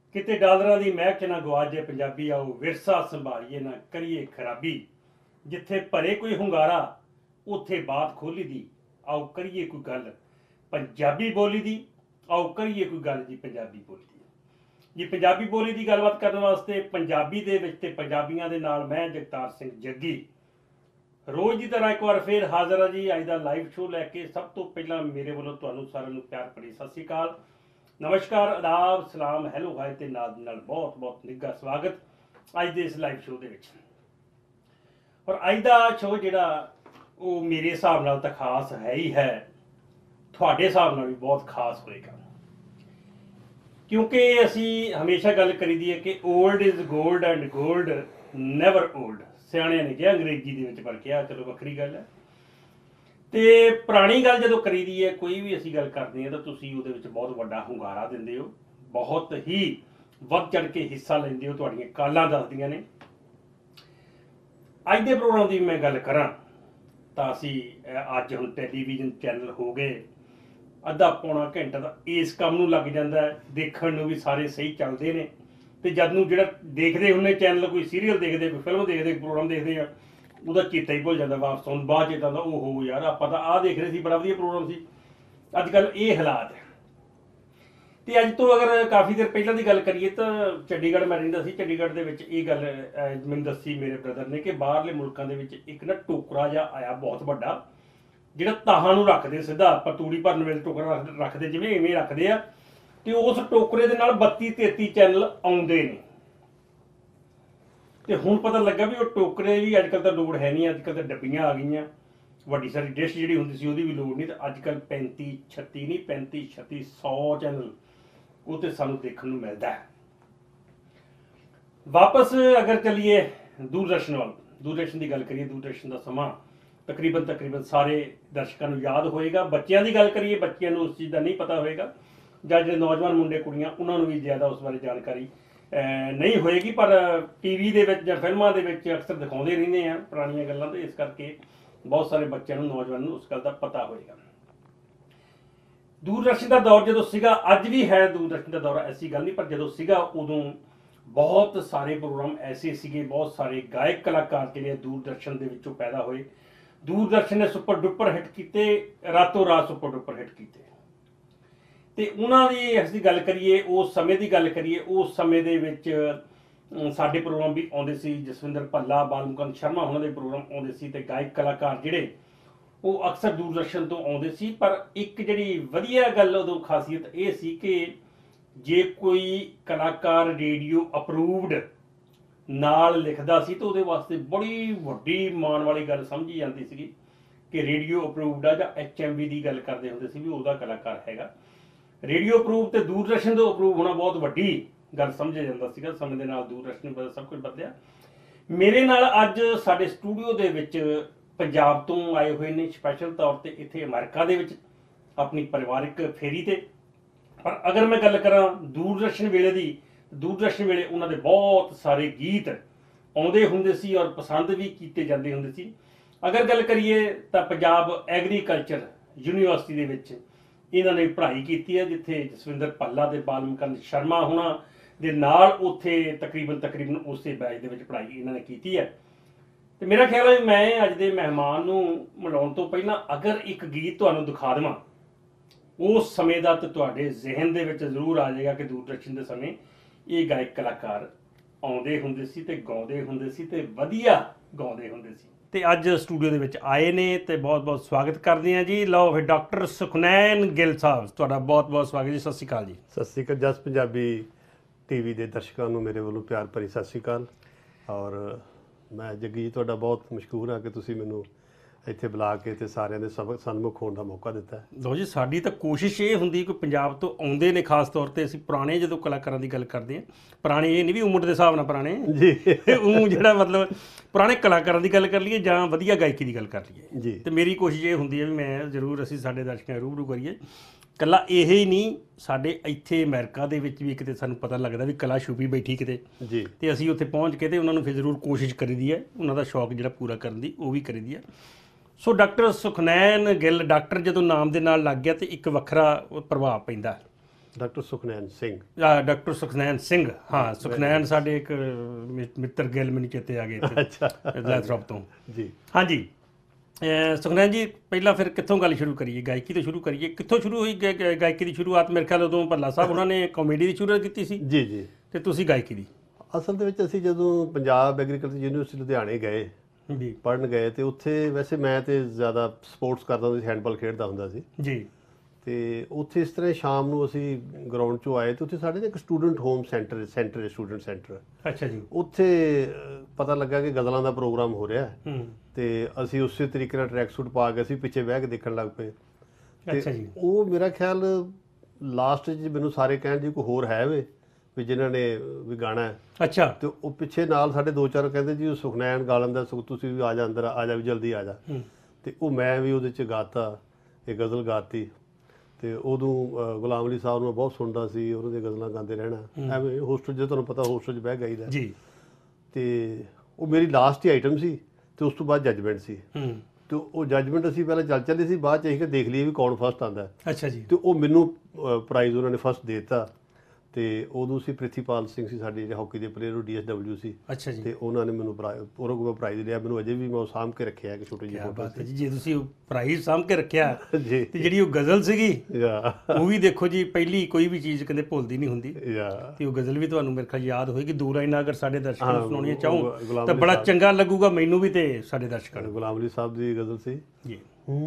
ਕਿਤੇ ਡਾਲਰਾਂ ਦੀ ਮਹਿਕ ਨਾ ਗਵਾਜੇ ਪੰਜਾਬੀ, ਆਓ ਵਿਰਸਾ ਸੰਭਾਲੀਏ ਨਾ ਕਰੀਏ ਖਰਾਬੀ। ਜਿੱਥੇ ਭਰੇ ਕੋਈ ਹੁੰਗਾਰਾ ਉੱਥੇ ਬਾਤ ਖੋਲੀ ਦੀ, ਆਓ ਕਰੀਏ ਕੋਈ ਗੱਲ ਪੰਜਾਬੀ ਬੋਲੀ ਦੀ। ਆਓ ਕਰੀਏ ਕੋਈ ਗੱਲ ਜੀ ਪੰਜਾਬੀ ਬੋਲੀ ਦੀ। ਜੀ ਪੰਜਾਬੀ ਬੋਲੀ ਦੀ ਗੱਲਬਾਤ ਕਰਨ ਵਾਸਤੇ ਪੰਜਾਬੀ ਦੇ ਵਿੱਚ ਤੇ ਪੰਜਾਬੀਆਂ ਦੇ ਨਾਲ ਮੈਂ ਜਗਤਾਰ ਸਿੰਘ ਜੱਗੀ ਰੋਜ਼ ਦੀ ਤਰ੍ਹਾਂ ਇੱਕ ਵਾਰ ਫੇਰ ਹਾਜ਼ਰ ਹਾਂ ਜੀ ਅੱਜ ਦਾ ਲਾਈਵ ਸ਼ੋਅ ਲੈ ਕੇ। ਸਭ ਤੋਂ ਪਹਿਲਾਂ ਮੇਰੇ ਵੱਲੋਂ ਤੁਹਾਨੂੰ ਸਾਰਿਆਂ ਨੂੰ ਪਿਆਰ ਭਰੀ ਸਤਿ ਸ਼੍ਰੀ ਅਕਾਲ, ਨਮਸਕਾਰ, ਆਦਾਬ, ਸਲਾਮ, ਹੈਲੋ, ਹਾਏ ਤੇ ਨਾਲ ਬਹੁਤ ਬਹੁਤ ਨਿੱਘਾ ਸਵਾਗਤ ਅੱਜ ਦੇ ਇਸ ਲਾਈਵ ਸ਼ੋਅ ਦੇ ਵਿੱਚ। ਪਰ ਅੱਜ ਦਾ ਸ਼ੋਅ ਜਿਹੜਾ ਉਹ ਮੇਰੇ ਹਿਸਾਬ ਨਾਲ ਤਾਂ ਖਾਸ ਹੈ ਹੀ ਹੈ, ਤੁਹਾਡੇ ਹਿਸਾਬ ਨਾਲ ਵੀ ਬਹੁਤ ਖਾਸ ਹੋਏਗਾ, ਕਿਉਂਕਿ ਅਸੀਂ ਹਮੇਸ਼ਾ ਗੱਲ ਕਰੀਦੀ ਹੈ ਕਿ old is gold and gold never old. ਸਿਆਣਿਆਂ ਨੇ ਕਿਹਾ, ਅੰਗਰੇਜ਼ੀ ਦੇ ਵਿੱਚ ਪਰ ਕਿਹਾ, ਚਲੋ ਵੱਖਰੀ ਗੱਲ ਹੈ। ਤੇ ਪੁਰਾਣੀ ਗੱਲ ਜਦੋਂ ਕਰੀਦੀ ਹੈ, ਕੋਈ ਵੀ ਅਸੀਂ ਗੱਲ ਕਰਦੇ ਹਾਂ ਤਾਂ ਤੁਸੀਂ ਉਹਦੇ ਵਿੱਚ ਬਹੁਤ ਵੱਡਾ ਹੁੰਗਾਰਾ ਦਿੰਦੇ ਹੋ, ਬਹੁਤ ਹੀ ਵੱਧ ਚੜ ਕੇ ਹਿੱਸਾ ਲੈਂਦੇ ਹੋ, ਤੁਹਾਡੀਆਂ ਕਾਲਾਂ ਦੱਸਦੀਆਂ ਨੇ। ਅੱਜ ਦੇ ਪ੍ਰੋਗਰਾਮ ਦੀ ਮੈਂ ਗੱਲ ਕਰਾਂ ਤਾਂ ਅਸੀਂ ਅੱਜ ਹੁਣ ਟੈਲੀਵਿਜ਼ਨ ਚੈਨਲ ਹੋ ਗਏ, ਅੱਧਾ ਪੌਣਾ ਘੰਟਾ ਤਾਂ ਇਸ ਕੰਮ ਨੂੰ ਲੱਗ ਜਾਂਦਾ ਹੈ, ਦੇਖਣ ਨੂੰ ਵੀ ਸਾਰੇ ਸਹੀ ਚੱਲਦੇ ਨੇ। ਤੇ ਜਦ ਨੂੰ ਜਿਹੜਾ ਦੇਖਦੇ ਹੁੰਦੇ ਚੈਨਲ, ਕੋਈ ਸੀਰੀਅਲ ਦੇਖਦੇ, ਕੋਈ ਫਿਲਮ ਦੇਖਦੇ, ਕੋਈ ਪ੍ਰੋਗਰਾਮ ਦੇਖਦੇ ਆ, ਉਹਦਾ ਚੇਤਾ ਹੀ ਭੁੱਲ ਜਾਂਦਾ ਵਾਪਸ। ਹੁਣ ਬਾਅਦ ਚੇਤਾ ਆਉਂਦਾ, ਓਹੋ ਯਾਰ ਆਪਾਂ ਤਾਂ ਆਹ ਦੇਖ ਰਹੇ ਸੀ, ਬੜਾ ਵਧੀਆ ਪ੍ਰੋਗਰਾਮ ਸੀ। ਅੱਜ ਕੱਲ੍ਹ ਇਹ ਹਾਲਾਤ ਹੈ। ਤੇ ਅੱਜ ਤੋਂ ਅਗਰ ਕਾਫੀ ਦੇਰ ਪਹਿਲਾਂ ਦੀ ਗੱਲ ਕਰੀਏ ਤਾਂ ਚੰਡੀਗੜ੍ਹ ਮੈਂ ਰਹਿੰਦਾ ਸੀ। ਚੰਡੀਗੜ੍ਹ ਦੇ ਵਿੱਚ ਇਹ ਗੱਲ ਮੈਨੂੰ ਦੱਸੀ ਮੇਰੇ ਬ੍ਰਦਰ ਨੇ ਕਿ ਬਾਹਰਲੇ ਮੁਲਕਾਂ ਦੇ ਵਿੱਚ ਇੱਕ ਨਾ ਟੋਕਰਾ ਜਿਹਾ ਆਇਆ ਬਹੁਤ ਵੱਡਾ, ਜਿਹੜਾ ਤਾਹਾਂ ਨੂੰ ਰੱਖਦੇ, ਸਿੱਧਾ ਆਪਾਂ ਤੂੜੀ ਭਰਨ ਵੇਲੇ ਟੋਕਰਾ ਰੱਖਦੇ ਜਿਵੇਂ ਇਵੇਂ ਰੱਖਦੇ ਆ, ਤੇ ਉਸ ਟੋਕਰੇ ਦੇ ਨਾਲ 32-33 ਚੈਨਲ ਆਉਂਦੇ ਨੇ। ਤੇ ਹੁਣ ਪਤਾ ਲੱਗਾ ਵੀ ਉਹ ਟੋਕਰੇ ਵੀ ਅੱਜ ਕੱਲ੍ਹ ਤਾਂ ਲੋੜ ਹੈ ਨਹੀਂ, ਅੱਜ ਕੱਲ੍ਹ ਤਾਂ ਡੱਬੀਆਂ ਆ ਗਈਆਂ, ਵੱਡੀ ਸਾਰੀ ਡਿਸ਼ ਜਿਹੜੀ ਹੁੰਦੀ ਸੀ ਉਹਦੀ ਵੀ ਲੋੜ ਨਹੀਂ। ਤੇ ਅੱਜ ਕੱਲ੍ਹ 35-36 ਨਹੀਂ, 35-36 100 ਚੈਨਲ ਉਹ ਤੇ ਸਾਨੂੰ ਦੇਖਣ ਨੂੰ ਮਿਲਦਾ ਹੈ। ਵਾਪਸ ਅਗਰ ਚੱਲੀਏ ਦੂਰਦਰਸ਼ਨ ਵੱਲ, ਦੂਰਦਰਸ਼ਨ ਦੀ ਗੱਲ ਕਰੀਏ, ਦੂਰਦਰਸ਼ਨ ਦਾ ਸਮਾਂ ਤਕਰੀਬਨ ਸਾਰੇ ਦਰਸ਼ਕਾਂ ਨੂੰ ਯਾਦ ਹੋਏਗਾ। ਬੱਚਿਆਂ ਦੀ ਗੱਲ ਕਰੀਏ, ਬੱਚਿਆਂ ਨੂੰ ਉਸ ਚੀਜ਼ ਦਾ ਨਹੀਂ ਪਤਾ ਹੋਏਗਾ, ਜਾਂ ਜਿਹੜੇ ਨੌਜਵਾਨ ਮੁੰਡੇ ਕੁੜੀਆਂ ਉਹਨਾਂ ਨੂੰ ਵੀ ਜ਼ਿਆਦਾ ਉਸ ਬਾਰੇ ਜਾਣਕਾਰੀ ਨਹੀਂ ਹੋਏਗੀ। ਪਰ ਟੀਵੀ ਦੇ ਵਿੱਚ ਜਾਂ ਫਿਲਮਾਂ ਦੇ ਵਿੱਚ ਅਕਸਰ ਦਿਖਾਉਂਦੇ ਰਹਿੰਦੇ ਆ ਪੁਰਾਣੀਆਂ ਗੱਲਾਂ, ਤੇ ਇਸ ਕਰਕੇ ਬਹੁਤ ਸਾਰੇ ਬੱਚਿਆਂ ਨੂੰ, ਨੌਜਵਾਨਾਂ ਨੂੰ ਉਸ ਗੱਲ ਦਾ ਪਤਾ ਹੋਏਗਾ। ਦੂਰਦਰਸ਼ਨ ਦਾ ਦੌਰ ਜਦੋਂ ਸੀਗਾ, ਅੱਜ ਵੀ ਹੈ ਦੂਰਦਰਸ਼ਨ ਦਾ ਦੌਰ, ਐਸੀ ਗੱਲ ਨਹੀਂ, ਪਰ ਜਦੋਂ ਸੀਗਾ ਉਦੋਂ ਬਹੁਤ ਸਾਰੇ ਪ੍ਰੋਗਰਾਮ ਐਸੇ ਸੀਗੇ, ਬਹੁਤ ਸਾਰੇ ਗਾਇਕ ਕਲਾਕਾਰ ਜਿਹੜੇ ਦੂਰਦਰਸ਼ਨ ਦੇ ਵਿੱਚੋਂ ਪੈਦਾ ਹੋਏ। ਦੂਰਦਰਸ਼ਨ ਨੇ ਸੁਪਰ ਡੁਪਰ ਹਿੱਟ ਕੀਤੇ, ਰਾਤੋਂ ਰਾਤ ਸੁਪਰ ਡੁਪਰ ਹਿੱਟ ਕੀਤੇ। ਤੇ ਉਹਨਾਂ ਦੀ ਅਸੀਂ ਗੱਲ ਕਰੀਏ, ਉਸ ਸਮੇਂ ਦੀ ਗੱਲ ਕਰੀਏ, ਉਸ ਸਮੇਂ ਦੇ ਵਿੱਚ ਸਾਡੇ ਪ੍ਰੋਗਰਾਮ ਵੀ ਆਉਂਦੇ ਸੀ। ਜਸਵਿੰਦਰ ਭੱਲਾ, ਬਾਲਮੁਕੁੰਦ ਸ਼ਰਮਾ ਉਹਨਾਂ ਦੇ ਪ੍ਰੋਗਰਾਮ ਆਉਂਦੇ ਸੀ, ਤੇ ਗਾਇਕ ਕਲਾਕਾਰ ਜਿਹੜੇ ਉਹ ਅਕਸਰ ਦੂਰਦਰਸ਼ਨ ਤੋਂ ਆਉਂਦੇ ਸੀ। ਪਰ ਇੱਕ ਜਿਹੜੀ ਵਧੀਆ ਗੱਲ ਉਦੋਂ ਖਾਸੀਅਤ ਇਹ ਸੀ ਕਿ ਜੇ ਕੋਈ ਕਲਾਕਾਰ ਰੇਡੀਓ ਅਪਰੂਵਡ ਨਾਲ ਲਿਖਦਾ ਸੀ ਤਾਂ ਉਹਦੇ ਵਾਸਤੇ ਬੜੀ ਵੱਡੀ ਮਾਣ ਵਾਲੀ ਗੱਲ ਸਮਝੀ ਜਾਂਦੀ ਸੀਗੀ ਕਿ ਰੇਡੀਓ ਅਪਰੂਵਡ ਆ, ਜਾਂ HMV ਦੀ ਗੱਲ ਕਰਦੇ ਹੁੰਦੇ ਸੀ ਵੀ ਉਹਦਾ ਕਲਾਕਾਰ ਹੈਗਾ। ਰੇਡੀਓ ਅਪਰੂਵ ਤੇ ਦੂਰਦਰਸ਼ਨ ਤੋਂ ਅਪਰੂਵ ਹੋਣਾ ਬਹੁਤ ਵੱਡੀ ਗੱਲ ਸਮਝਿਆ ਜਾਂਦਾ ਸੀਗਾ। ਸਮੇਂ ਦੇ ਨਾਲ ਦੂਰਦਰਸ਼ਨ ਬਦਲ, ਸਭ ਕੁਝ ਬਦਲਿਆ। ਮੇਰੇ ਨਾਲ ਅੱਜ ਸਾਡੇ ਸਟੂਡੀਓ ਦੇ ਵਿੱਚ ਪੰਜਾਬ ਤੋਂ ਆਏ ਹੋਏ ਨੇ, ਸਪੈਸ਼ਲ ਤੌਰ ਤੇ ਇੱਥੇ ਅਮਰੀਕਾ ਦੇ ਵਿੱਚ ਆਪਣੀ ਪਰਿਵਾਰਿਕ ਫੇਰੀ ਤੇ। ਪਰ ਅਗਰ ਮੈਂ ਗੱਲ ਕਰਾਂ ਦੂਰਦਰਸ਼ਨ ਵੇਲੇ ਦੀ, ਦੂਰਦਰਸ਼ਨ ਵੇਲੇ ਉਹਨਾਂ ਦੇ ਬਹੁਤ ਸਾਰੇ ਗੀਤ ਆਉਂਦੇ ਹੁੰਦੇ ਸੀ ਔਰ ਪਸੰਦ ਵੀ ਕੀਤੇ ਜਾਂਦੇ ਹੁੰਦੇ ਸੀ। ਅਗਰ ਗੱਲ ਕਰੀਏ ਤਾਂ ਪੰਜਾਬ ਐਗਰੀਕਲਚਰ ਯੂਨੀਵਰਸਿਟੀ ਦੇ ਵਿੱਚ ਇਹਨਾਂ ਨੇ ਪੜ੍ਹਾਈ ਕੀਤੀ ਹੈ, ਜਿੱਥੇ ਜਸਵਿੰਦਰ ਭੱਲਾ ਤੇ ਬਾਲਮੁਕੁੰਦ ਸ਼ਰਮਾ ਹੋਣਾ ਦੇ ਨਾਲ ਉੱਥੇ ਤਕਰੀਬਨ ਉਸੇ ਬੈਚ ਦੇ ਵਿੱਚ ਪੜ੍ਹਾਈ ਇਹਨਾਂ ਨੇ ਕੀਤੀ ਹੈ। ਤੇ ਮੇਰਾ ਖਿਆਲ ਹੈ ਮੈਂ ਅੱਜ ਦੇ ਮਹਿਮਾਨ ਨੂੰ ਮਿਲਾਉਣ ਤੋਂ ਪਹਿਲਾਂ ਅਗਰ ਇੱਕ ਗੀਤ ਤੁਹਾਨੂੰ ਦਿਖਾ ਦੇਵਾਂ ਉਸ ਸਮੇਂ ਦਾ, ਤਾਂ ਤੁਹਾਡੇ ਜ਼ਿਹਨ ਦੇ ਵਿੱਚ ਜ਼ਰੂਰ ਆ ਜਾਏਗਾ ਕਿ ਦੂਰਦਰਸ਼ਨ ਦੇ ਸਮੇਂ ਇਹ ਗਾਇਕ ਕਲਾਕਾਰ ਆਉਂਦੇ ਹੁੰਦੇ ਸੀ ਤੇ ਗਾਉਂਦੇ ਹੁੰਦੇ ਸੀ ਤੇ ਵਧੀਆ ਗਾਉਂਦੇ ਹੁੰਦੇ ਸੀ। ਤੇ ਅੱਜ ਸਟੂਡੀਓ ਦੇ ਵਿੱਚ ਆਏ ਨੇ ਤੇ ਬਹੁਤ ਬਹੁਤ ਸਵਾਗਤ ਕਰਦੇ ਹਾਂ ਜੀ। ਲਓ ਫਿਰ ਡਾਕਟਰ ਸੁਖਨੈਨ ਗਿੱਲ ਸਾਹਿਬ, ਤੁਹਾਡਾ ਬਹੁਤ ਬਹੁਤ ਸਵਾਗਤ ਜੀ। ਸਤਿ ਸ਼੍ਰੀ ਅਕਾਲ ਜੀ। ਸਤਿ ਸ਼੍ਰੀ ਅਕਾਲ। ਜਸ ਪੰਜਾਬੀ ਟੀਵੀ ਦੇ ਦਰਸ਼ਕਾਂ ਨੂੰ ਮੇਰੇ ਵੱਲੋਂ ਪਿਆਰ ਭਰੀ ਸਤਿ ਸ਼੍ਰੀ ਅਕਾਲ। ਔਰ ਮੈਂ ਜੱਗੀ ਜੀ ਤੁਹਾਡਾ ਬਹੁਤ ਮਸ਼ਕੂਰ ਹਾਂ ਕਿ ਤੁਸੀਂ ਮੈਨੂੰ ਇੱਥੇ ਬੁਲਾ ਕੇ ਤੇ ਸਾਰਿਆਂ ਦੇ ਸਨਮੁਖ ਹੋਣ ਦਾ ਮੌਕਾ ਦਿੱਤਾ। ਲਓ ਜੀ, ਸਾਡੀ ਤਾਂ ਕੋਸ਼ਿਸ਼ ਇਹ ਹੁੰਦੀ ਕਿ ਪੰਜਾਬ ਤੋਂ ਆਉਂਦੇ ਨੇ, ਖਾਸ ਤੌਰ ਤੇ ਅਸੀਂ ਪੁਰਾਣੇ ਜਦੋਂ ਕਲਾਕਾਰਾਂ ਦੀ ਗੱਲ ਕਰਦੇ ਹਾਂ, ਪੁਰਾਣੇ ਇਹ ਨਹੀਂ ਵੀ ਉਮਰ ਦੇ ਹਿਸਾਬ ਨਾਲ ਪੁਰਾਣੇ ਜੀ, ਉਹ ਜਿਹੜਾ ਮਤਲਬ ਪੁਰਾਣੇ ਕਲਾਕਾਰਾਂ ਦੀ ਗੱਲ ਕਰ ਲਈਏ ਜਾਂ ਵਧੀਆ ਗਾਇਕੀ ਦੀ ਗੱਲ ਕਰ ਲਈਏ ਜੀ। ਤੇ ਮੇਰੀ ਕੋਸ਼ਿਸ਼ ਇਹ ਹੁੰਦੀ ਹੈ ਵੀ ਮੈਂ ਜ਼ਰੂਰ ਅਸੀਂ ਸਾਡੇ ਦਰਸ਼ਕਾਂ ਨੂੰ ਰੂਬਰੂ ਕਰੀਏ। ਕੱਲਾ ਇਹ ਹੀ ਨਹੀਂ, ਸਾਡੇ ਇੱਥੇ ਅਮਰੀਕਾ ਦੇ ਵਿੱਚ ਵੀ ਕਿਤੇ ਸਾਨੂੰ ਪਤਾ ਲੱਗਦਾ ਵੀ ਕਲਾ ਛੁਪੀ ਬੈਠੀ ਕਿਤੇ ਜੀ, ਤੇ ਅਸੀਂ ਉੱਥੇ ਪਹੁੰਚ ਕੇ ਤੇ ਉਹਨਾਂ ਨੂੰ ਫਿਰ ਜ਼ਰੂਰ ਕੋਸ਼ਿਸ਼ ਕਰੀਦੀ ਹੈ, ਉਹਨਾਂ ਦਾ ਸ਼ੌਕ ਜਿਹੜਾ ਪੂਰਾ ਕਰਨ ਦੀ ਉਹ ਵੀ ਕਰੀਦੀ ਹੈ। So doctor Sukhnain Gill, doctor ਜਦੋਂ ਨਾਮ ਦੇ ਨਾਲ ਲੱਗ ਗਿਆ ਤੇ ਇੱਕ ਵੱਖਰਾ ਪ੍ਰਭਾਵ ਪੈਂਦਾ। ਡਾਕਟਰ ਸੁਖਨੈਨ ਸਿੰਘ। ਡਾਕਟਰ ਸੁਖਨੈਨ ਸਿੰਘ, ਹਾਂ ਸੁਖਨੈਨ ਸਾਡੇ ਇੱਕ ਮਿੱਤਰ ਗਿੱਲ ਮੈਨੂੰ ਚੇਤੇ ਆ ਗਏ ਅੱਛਾ, ਲੈਥਰੋਪ ਤੋਂ ਜੀ। ਹਾਂਜੀ ਸੁਖਨੈਨ ਜੀ, ਪਹਿਲਾਂ ਫਿਰ ਕਿੱਥੋਂ ਗੱਲ ਸ਼ੁਰੂ ਕਰੀਏ? ਗਾਇਕੀ ਤੋਂ ਸ਼ੁਰੂ ਕਰੀਏ। ਕਿੱਥੋਂ ਸ਼ੁਰੂ ਹੋਈ ਗਾਇਕੀ ਦੀ ਸ਼ੁਰੂਆਤ? ਮੇਰੇ ਖਿਆਲ ਉਦੋਂ ਭੱਲਾ ਸਾਹਿਬ ਉਹਨਾਂ ਨੇ ਕਾਮੇਡੀ ਦੀ ਸ਼ੁਰੂਆਤ ਕੀਤੀ ਸੀ ਜੀ ਜੀ, ਤੇ ਤੁਸੀਂ ਗਾਇਕੀ ਦੀ। ਅਸਲ ਦੇ ਵਿੱਚ ਅਸੀਂ ਜਦੋਂ ਪੰਜਾਬ ਐਗਰੀਕਲਚਰ ਯੂਨੀਵਰਸਿਟੀ ਲੁਧਿਆਣੇ ਗਏ ਜੀ ਪੜ੍ਹਨ ਗਏ, ਤੇ ਉੱਥੇ ਵੈਸੇ ਮੈਂ ਤੇ ਜ਼ਿਆਦਾ ਸਪੋਰਟਸ ਕਰਦਾ ਹੁੰਦਾ ਸੀ, ਹੈਂਡਬਾਲ ਖੇਡਦਾ ਹੁੰਦਾ ਸੀ। ਜੀ। ਤੇ ਉੱਥੇ ਇਸ ਤਰ੍ਹਾਂ ਸ਼ਾਮ ਨੂੰ ਅਸੀਂ ਗਰਾਊਂਡ 'ਚੋਂ ਆਏ ਤੇ ਉੱਥੇ ਸਾਡੇ ਨਾ ਇੱਕ ਸਟੂਡੈਂਟ ਹੋਮ ਸਟੂਡੈਂਟ ਸੈਂਟਰ, ਅੱਛਾ ਜੀ। ਉੱਥੇ ਪਤਾ ਲੱਗਾ ਕਿ ਗਜ਼ਲਾਂ ਦਾ ਪ੍ਰੋਗਰਾਮ ਹੋ ਰਿਹਾ ਹੂੰ। ਤੇ ਅਸੀਂ ਉਸੇ ਤਰੀਕੇ ਨਾਲ ਟਰੈਕ ਸੂਟ ਪਾ ਕੇ ਅਸੀਂ ਪਿੱਛੇ ਬਹਿ ਕੇ ਦੇਖਣ ਲੱਗ ਪਏ। ਅੱਛਾ ਜੀ। ਉਹ ਮੇਰਾ ਖਿਆਲ ਲਾਸਟ 'ਚ ਮੈਨੂੰ ਸਾਰੇ ਕਹਿਣ ਜੀ ਕੋਈ ਹੋਰ ਹੈ ਵੇ ਵੀ ਜਿਨ੍ਹਾਂ ਨੇ ਵੀ ਗਾਣਾ ਹੈ। ਅੱਛਾ। ਤੇ ਉਹ ਪਿੱਛੇ ਨਾਲ ਸਾਡੇ ਦੋ ਚਾਰ ਕਹਿੰਦੇ ਜੀ ਉਹ ਸੁਖਨੈਨ ਗਾ ਲੈਂਦਾ, ਤੁਸੀਂ ਵੀ ਆ ਜਾ ਅੰਦਰ, ਆ ਜਾ ਵੀ ਜਲਦੀ ਆ ਜਾ। ਤੇ ਉਹ ਮੈਂ ਵੀ ਉਹਦੇ 'ਚ ਗਾਤਾ, ਇਹ ਗਜ਼ਲ ਗਾਤੀ। ਤੇ ਉਦੋਂ ਗੁਲਾਮ ਅਲੀ ਸਾਹਿਬ ਨੂੰ ਬਹੁਤ ਸੁਣਦਾ ਸੀ, ਉਹਨਾਂ ਦੀਆਂ ਗਜ਼ਲਾਂ ਗਾਉਂਦੇ ਰਹਿਣਾ ਐਵੇਂ ਹੋਸਟਲ 'ਚ, ਤੁਹਾਨੂੰ ਪਤਾ ਹੋਸਟਲ 'ਚ ਬਹਿ ਗਈਦਾ ਜੀ। ਤੇ ਉਹ ਮੇਰੀ ਲਾਸਟ ਹੀ ਆਈਟਮ ਸੀ ਤੇ ਉਸ ਤੋਂ ਬਾਅਦ ਜੱਜਮੈਂਟ ਸੀ। ਤੇ ਉਹ ਜੱਜਮੈਂਟ ਅਸੀਂ ਪਹਿਲਾਂ ਚੱਲੇ ਸੀ, ਬਾਅਦ 'ਚ ਅਸੀਂ ਕਿ ਦੇਖ ਲਈਏ ਵੀ ਕੌਣ ਫਸਟ ਆਉਂਦਾ। ਅੱਛਾ ਜੀ। ਤੇ ਉਹ ਮੈਨੂੰ ਪ੍ਰਾਈਜ਼ ਉਹਨਾਂ ਨੇ ਫਸਟ ਦੇ ਦਿੱਤਾ। ਤੇ ਉਦੋਂ ਸੀ ਪ੍ਰਿਥੀਪਾਲ ਸਿੰਘ ਸੀ ਸਾਡੇ ਜਿਹੜੇ ਹਾਕੀ ਦੇ ਪਲੇਅਰ, ਉਹ DSW ਸੀ। ਅੱਛਾ ਜੀ। ਤੇ ਉਹਨਾਂ ਨੇ ਮੈਨੂੰ ਉਹਨਾਂ ਕੋਲ ਪ੍ਰਾਈਜ਼ ਲਿਆ, ਮੈਨੂੰ ਅਜੇ ਵੀ ਮੈਂ ਉਹ ਸਾਂਭ ਕੇ ਰੱਖਿਆ ਕਿ ਛੋਟੀ ਜਿਹੀ ਫੋਟੋ ਸੀ। ਜੀ ਤੁਸੀਂ ਉਹ ਪ੍ਰਾਈਜ਼ ਸਾਂਭ ਕੇ ਰੱਖਿਆ ਜੀ। ਤੇ ਜਿਹੜੀ ਉਹ ਗਜ਼ਲ ਸੀਗੀ ਉਹ ਵੀ ਦੇਖੋ ਜੀ, ਪਹਿਲੀ ਕੋਈ ਵੀ ਚੀਜ਼ ਕਹਿੰਦੇ ਭੁੱਲਦੀ ਨਹੀਂ ਹੁੰਦੀ। ਤੇ ਉਹ ਗਜ਼ਲ ਵੀ ਤੁਹਾਨੂੰ ਮੇਰੇ ਖਿਆਲ ਯਾਦ ਹੋਏਗੀ। ਦੋ ਲਾਈਨਾਂ ਅਗਰ ਸਾਡੇ ਦਰਸ਼ਕਾਂ ਨੂੰ ਸੁਣਾਉਣੀਆਂ ਚਾਹੋ ਤਾਂ ਬੜਾ ਚੰਗਾ ਲੱਗੂਗਾ ਮੈਨੂੰ ਵੀ ਤੇ ਸਾਡੇ ਦਰਸ਼ਕਾਂ ਨੂੰ। ਗੁਲਾਮ ਅਲੀ ਸਾਹਿਬ ਦੀ ਗਜ਼ਲ ਸੀ ਜੀ।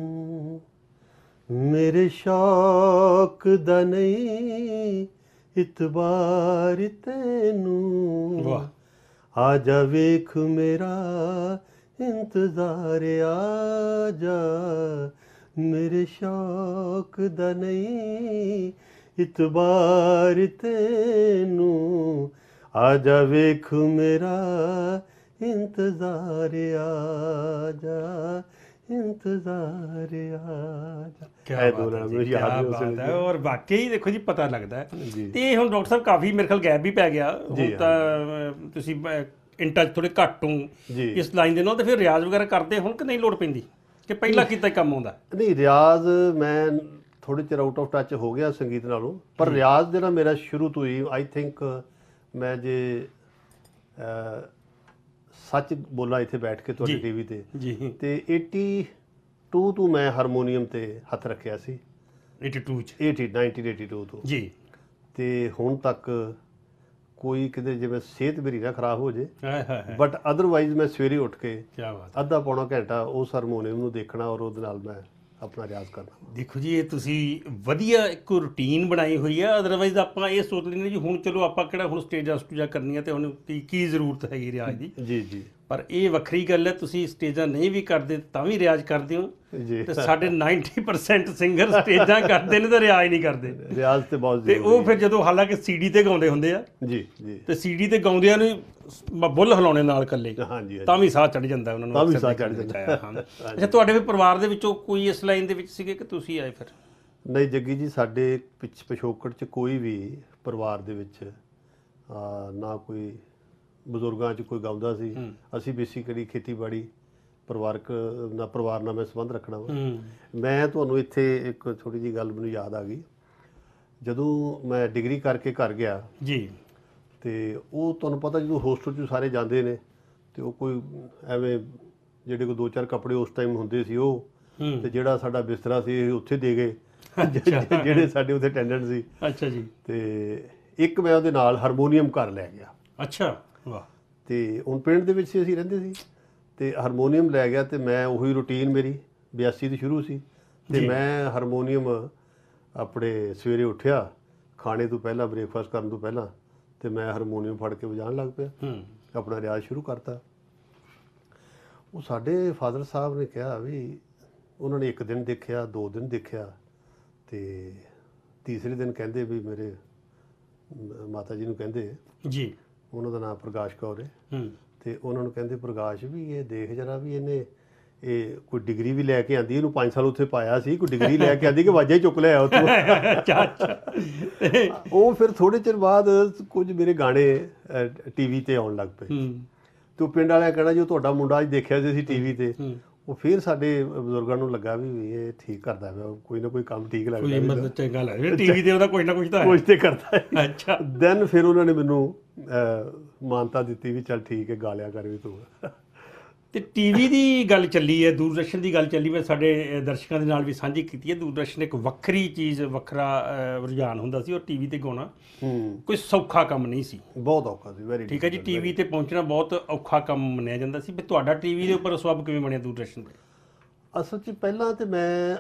ਮੇਰੇ ਸ਼ੌਕ ਦਾ ਨਹੀਂ ਇਤਬਾਰ ਤੈਨੂੰ, ਵਾਹ ਆ ਜਾ ਵੇਖ ਮੇਰਾ ਇੰਤਜ਼ਾਰ, ਆ ਜਾ ਮੇਰੇ ਸ਼ੌਕ ਦਾ ਨਹੀਂ ਇਤਬਾਰ ਤੈਨੂੰ, ਆ ਜਾ ਵੇਖ ਮੇਰਾ ਇੰਤਜ਼ਾਰ, ਆ ਜਾ ਇੰਤਜ਼ਾਰ, ਆ ਜਾ। ਕਿਆ ਬਾਤ ਹੈ। ਔਰ ਵਾਕਈ ਦੇਖੋ ਜੀ ਪਤਾ ਲੱਗਦਾ ਹੈ। ਤੇ ਹੁਣ ਡਾਕਟਰ ਸਾਹਿਬ ਕਾਫੀ ਮੇਰੇ ਖਿਆਲ ਗੈਪ ਵੀ ਪੈ ਗਿਆ, ਹੁਣ ਤਾਂ ਤੁਸੀਂ ਇਨ ਟੱਚ ਥੋੜੇ ਘੱਟ ਹੋ ਇਸ ਲਾਈਨ ਦੇ ਨਾਲ, ਤੇ ਫਿਰ ਰਿਆਜ਼ ਵਗੈਰਾ ਕਰਦੇ ਹੁਣ ਕਿ ਨਹੀਂ ਲੋੜ ਪੈਂਦੀ, ਕਿ ਪਹਿਲਾਂ ਕੀਤਾ ਕੰਮ ਆਉਂਦਾ? ਨਹੀਂ, ਰਿਆਜ਼ ਮੈਂ ਥੋੜੇ ਚਿਰ ਆਊਟ ਆਫ ਟੱਚ ਹੋ ਗਿਆ ਸੰਗੀਤ ਨਾਲੋਂ, ਪਰ ਰਿਆਜ਼ ਜਿਹੜਾ ਮੇਰਾ ਸ਼ੁਰੂ ਤੋਂ ਹੀ ਆਈ ਥਿੰਕ ਮੈਂ ਜੇ ਸੱਚ ਬੋਲਾਂ ਇੱਥੇ ਬੈਠ ਕੇ ਤੁਹਾਡੀ ਟੀਵੀ ਤੇ ਜੀ, ਤੇ 82 ਤੋਂ ਮੈਂ ਹਾਰਮੋਨੀਅਮ ਤੇ ਹੱਥ ਰੱਖਿਆ ਸੀ। 1982 ਤੋਂ ਜੀ। ਤੇ ਹੁਣ ਤੱਕ ਕੋਈ ਕਿਤੇ ਜਿਵੇਂ ਸਿਹਤ ਮੇਰੀ ਨਾ ਖਰਾਬ ਹੋ ਜੇ, ਬਟ ਅਦਰਵਾਈਜ਼ ਮੈਂ ਸਵੇਰੇ ਉੱਠ ਕੇ ਅੱਧਾ ਪੌਣਾ ਘੰਟਾ ਉਸ ਹਾਰਮੋਨੀਅਮ ਨੂੰ ਦੇਖਣਾ ਔਰ ਉਹਦੇ ਨਾਲ ਮੈਂ ਆਪਣਾ ਰਿਆਜ਼ ਕਰਨਾ। ਦੇਖੋ ਜੀ, ਇਹ ਤੁਸੀਂ ਵਧੀਆ ਇੱਕ ਰੂਟੀਨ ਬਣਾਈ ਹੋਈ ਹੈ। ਅਦਰਵਾਈਜ਼ ਆਪਾਂ ਇਹ ਸੋਚ ਲੈਂਦੇ ਜੀ ਹੁਣ ਚਲੋ ਆਪਾਂ ਕਿਹੜਾ ਹੁਣ ਸਟੇਜਾਂ ਸਟੂਜਾਂ ਕਰਨੀਆਂ ਤੇ ਹੁਣ ਕੀ ਜ਼ਰੂਰਤ ਹੈਗੀ ਰਿਆਜ਼ ਦੀ। ਜੀ ਜੀ। ਪਰ ਇਹ ਵੱਖਰੀ ਗੱਲ ਹੈ, ਤੁਸੀਂ ਸਟੇਜਾਂ ਨਹੀਂ ਵੀ ਕਰਦੇ ਤਾਂ ਵੀ ਰਿਆਜ਼ ਕਰਦੇ ਹੋ। ਤੇ ਸਾਡੇ 90% ਸਿੰਗਰ ਸਟੇਜਾਂ ਕਰਦੇ ਨੇ ਤਾਂ ਰਿਆਜ਼ ਨਹੀਂ ਕਰਦੇ। ਰਿਆਜ਼ ਤੇ ਬਹੁਤ ਤੇ ਉਹ ਫਿਰ ਜਦੋਂ ਹਾਲਾਂਕਿ CD ਤੇ ਗਾਉਂਦੇ ਹੁੰਦੇ ਆ ਜੀ ਜੀ, ਤੇ CD ਤੇ ਗਾਉਂਦਿਆਂ ਨੂੰ ਬੁੱਲ ਹਿਲਾਉਣੇ ਨਾਲ ਇਕੱਲੇ ਤਾਂ ਵੀ ਸਾਹ ਚੜ ਜਾਂਦਾ ਉਹਨਾਂ ਨੂੰ, ਤਾਂ ਵੀ ਸਾਹ ਚੜ ਜਾਂਦਾ। ਅੱਛਾ, ਤੁਹਾਡੇ ਵੀ ਪਰਿਵਾਰ ਦੇ ਵਿੱਚੋਂ ਕੋਈ ਇਸ ਲਾਈਨ ਦੇ ਵਿੱਚ ਸੀਗੇ ਕਿ ਤੁਸੀਂ ਆਏ ਫਿਰ? ਨਹੀਂ ਜੱਗੀ ਜੀ, ਸਾਡੇ ਪਿਛੋਕੜ 'ਚ ਕੋਈ ਵੀ ਪਰਿਵਾਰ ਦੇ ਵਿੱਚ ਨਾ ਕੋਈ ਬਜ਼ੁਰਗਾਂ 'ਚ ਕੋਈ ਗਾਉਂਦਾ ਸੀ। ਅਸੀਂ ਬੇਸਿਕਲੀ ਖੇਤੀਬਾੜੀ ਪਰਿਵਾਰ ਨਾਲ ਮੈਂ ਸੰਬੰਧ ਰੱਖਣਾ ਵਾ। ਮੈਂ ਤੁਹਾਨੂੰ ਇੱਥੇ ਇੱਕ ਛੋਟੀ ਜਿਹੀ ਗੱਲ ਮੈਨੂੰ ਯਾਦ ਆ ਗਈ। ਜਦੋਂ ਮੈਂ ਡਿਗਰੀ ਕਰਕੇ ਘਰ ਗਿਆ ਜੀ, ਤੇ ਉਹ ਤੁਹਾਨੂੰ ਪਤਾ ਜਦੋਂ ਹੋਸਟਲ 'ਚ ਸਾਰੇ ਜਾਂਦੇ ਨੇ ਤੇ ਉਹ ਕੋਈ ਐਵੇਂ ਜਿਹੜੇ ਕੋਈ ਦੋ ਚਾਰ ਕੱਪੜੇ ਉਸ ਟਾਈਮ ਹੁੰਦੇ ਸੀ ਉਹ, ਤੇ ਜਿਹੜਾ ਸਾਡਾ ਬਿਸਤਰਾ ਸੀ ਇਹ ਉੱਥੇ ਦੇ ਗਏ ਜਿਹੜੇ ਸਾਡੇ ਉੱਥੇ ਅਟੈਂਡੈਂਟ ਸੀ। ਅੱਛਾ ਜੀ। ਤੇ ਇੱਕ ਮੈਂ ਉਹਦੇ ਨਾਲ ਹਾਰਮੋਨੀਅਮ ਘਰ ਲੈ ਗਿਆ। ਅੱਛਾ, ਵਾਹ। ਤੇ ਹੁਣ ਪਿੰਡ ਦੇ ਵਿੱਚ ਅਸੀਂ ਰਹਿੰਦੇ ਸੀ ਤੇ ਹਾਰਮੋਨੀਅਮ ਲੈ ਗਿਆ, ਤੇ ਮੈਂ ਉਹੀ ਰੂਟੀਨ ਮੇਰੀ 82 ਤੋਂ ਸ਼ੁਰੂ ਸੀ। ਤੇ ਮੈਂ ਹਾਰਮੋਨੀਅਮ ਆਪਣੇ ਸਵੇਰੇ ਉੱਠਿਆ, ਖਾਣੇ ਤੋਂ ਪਹਿਲਾਂ, ਬ੍ਰੇਕਫਾਸਟ ਕਰਨ ਤੋਂ ਪਹਿਲਾਂ, ਤੇ ਮੈਂ ਹਾਰਮੋਨੀਅਮ ਫੜ ਕੇ ਵਜਾਉਣ ਲੱਗ ਪਿਆ, ਆਪਣਾ ਰਿਆਜ਼ ਸ਼ੁਰੂ ਕਰਤਾ। ਉਹ ਸਾਡੇ ਫਾਦਰ ਸਾਹਿਬ ਨੇ ਕਿਹਾ ਵੀ ਉਹਨਾਂ ਨੇ ਇੱਕ ਦਿਨ ਦੇਖਿਆ, 2 ਦਿਨ ਦੇਖਿਆ, ਤੇ ਤੀਸਰੇ ਦਿਨ ਕਹਿੰਦੇ ਵੀ ਮੇਰੇ ਮਾਤਾ ਜੀ ਨੂੰ ਕਹਿੰਦੇ ਜੀ, ਉਹਨਾਂ ਦਾ ਨਾਮ ਪ੍ਰਕਾਸ਼ ਕੌਰ ਹੈ, ਤੇ ਉਹਨਾਂ ਨੂੰ ਕਹਿੰਦੇ ਪ੍ਰਕਾਸ਼ ਵੀ ਇਹ ਦੇਖ ਜਰਾ ਵੀ ਇਹਨੇ ਇਹ ਕੋਈ ਡਿਗਰੀ ਵੀ ਲੈ ਕੇ ਆਂਦੀ, ਇਹਨੂੰ 5 ਸਾਲ ਉੱਥੇ ਪਾਇਆ ਸੀ, ਕੋਈ ਡਿਗਰੀ ਲੈ ਕੇ ਆਂਦੀ ਕਿ ਵਾਜਾ ਹੀ ਚੁੱਕ ਲਿਆ ਉੱਥੋਂ। ਉਹ ਫਿਰ ਥੋੜੇ ਚਿਰ ਬਾਅਦ ਕੁਝ ਮੇਰੇ ਗਾਣੇ TV ਤੇ ਆਉਣ ਲੱਗ ਪਏ, ਤੇ ਉਹ ਪਿੰਡ ਵਾਲਿਆਂ ਕਹਿਣਾ ਜੋ ਤੁਹਾਡਾ ਮੁੰਡਾ ਅੱਜ ਦੇਖਿਆ ਸੀ ਅਸੀਂ TV ਤੇ, ਉਹ ਫਿਰ ਸਾਡੇ ਬਜ਼ੁਰਗਾਂ ਨੂੰ ਲੱਗਾ ਵੀ ਇਹ ਠੀਕ ਕਰਦਾ ਪਿਆ, ਕੋਈ ਨਾ ਕੋਈ ਕੰਮ ਠੀਕ ਲੱਗਦਾ ਕੋਈ ਵੀ ਮਤਲਬ ਚੰਗਾ ਲੱਗਦਾ ਟੀਵੀ ਤੇ ਉਹਦਾ ਕੁਝ ਨਾ ਕੁਝ ਤਾਂ ਕੁਝ ਤੇ ਕਰਦਾ ਹੈ। ਅੱਛਾ ਦੈਨ ਫਿਰ ਉਹਨਾਂ ਨੇ ਮੈਨੂੰ ਮਾਨਤਾ ਦਿੱਤੀ ਵੀ ਚੱਲ ਠੀਕ ਹੈ, ਗਾ ਲਿਆ ਕਰ ਵੀ ਤੂੰ। ਤੇ ਟੀਵੀ ਦੀ ਗੱਲ ਚੱਲੀ ਹੈ, ਦੂਰਦਰਸ਼ਨ ਦੀ ਗੱਲ ਚੱਲੀ, ਮੈਂ ਸਾਡੇ ਦਰਸ਼ਕਾਂ ਦੇ ਨਾਲ ਵੀ ਸਾਂਝੀ ਕੀਤੀ ਹੈ। ਦੂਰਦਰਸ਼ਨ ਇੱਕ ਵੱਖਰੀ ਚੀਜ਼, ਵੱਖਰਾ ਰੁਝਾਨ ਹੁੰਦਾ ਸੀ, ਔਰ ਟੀਵੀ ਤੇ ਗਾਉਣਾ ਕੋਈ ਸੌਖਾ ਕੰਮ ਨਹੀਂ ਸੀ। ਬਹੁਤ ਔਖਾ ਸੀ, ਵੈਰੀ ਠੀਕ ਹੈ ਜੀ, ਟੀਵੀ ਤੇ ਪਹੁੰਚਣਾ ਬਹੁਤ ਔਖਾ ਕੰਮ ਮੰਨਿਆ ਜਾਂਦਾ ਸੀ। ਵੀ ਤੁਹਾਡਾ ਟੀਵੀ ਦੇ ਉੱਪਰ ਸਬੱਬ ਕਿਵੇਂ ਬਣਿਆ ਦੂਰਦਰਸ਼ਨ ਦੇ? ਅਸਲ 'ਚ ਪਹਿਲਾਂ ਤੇ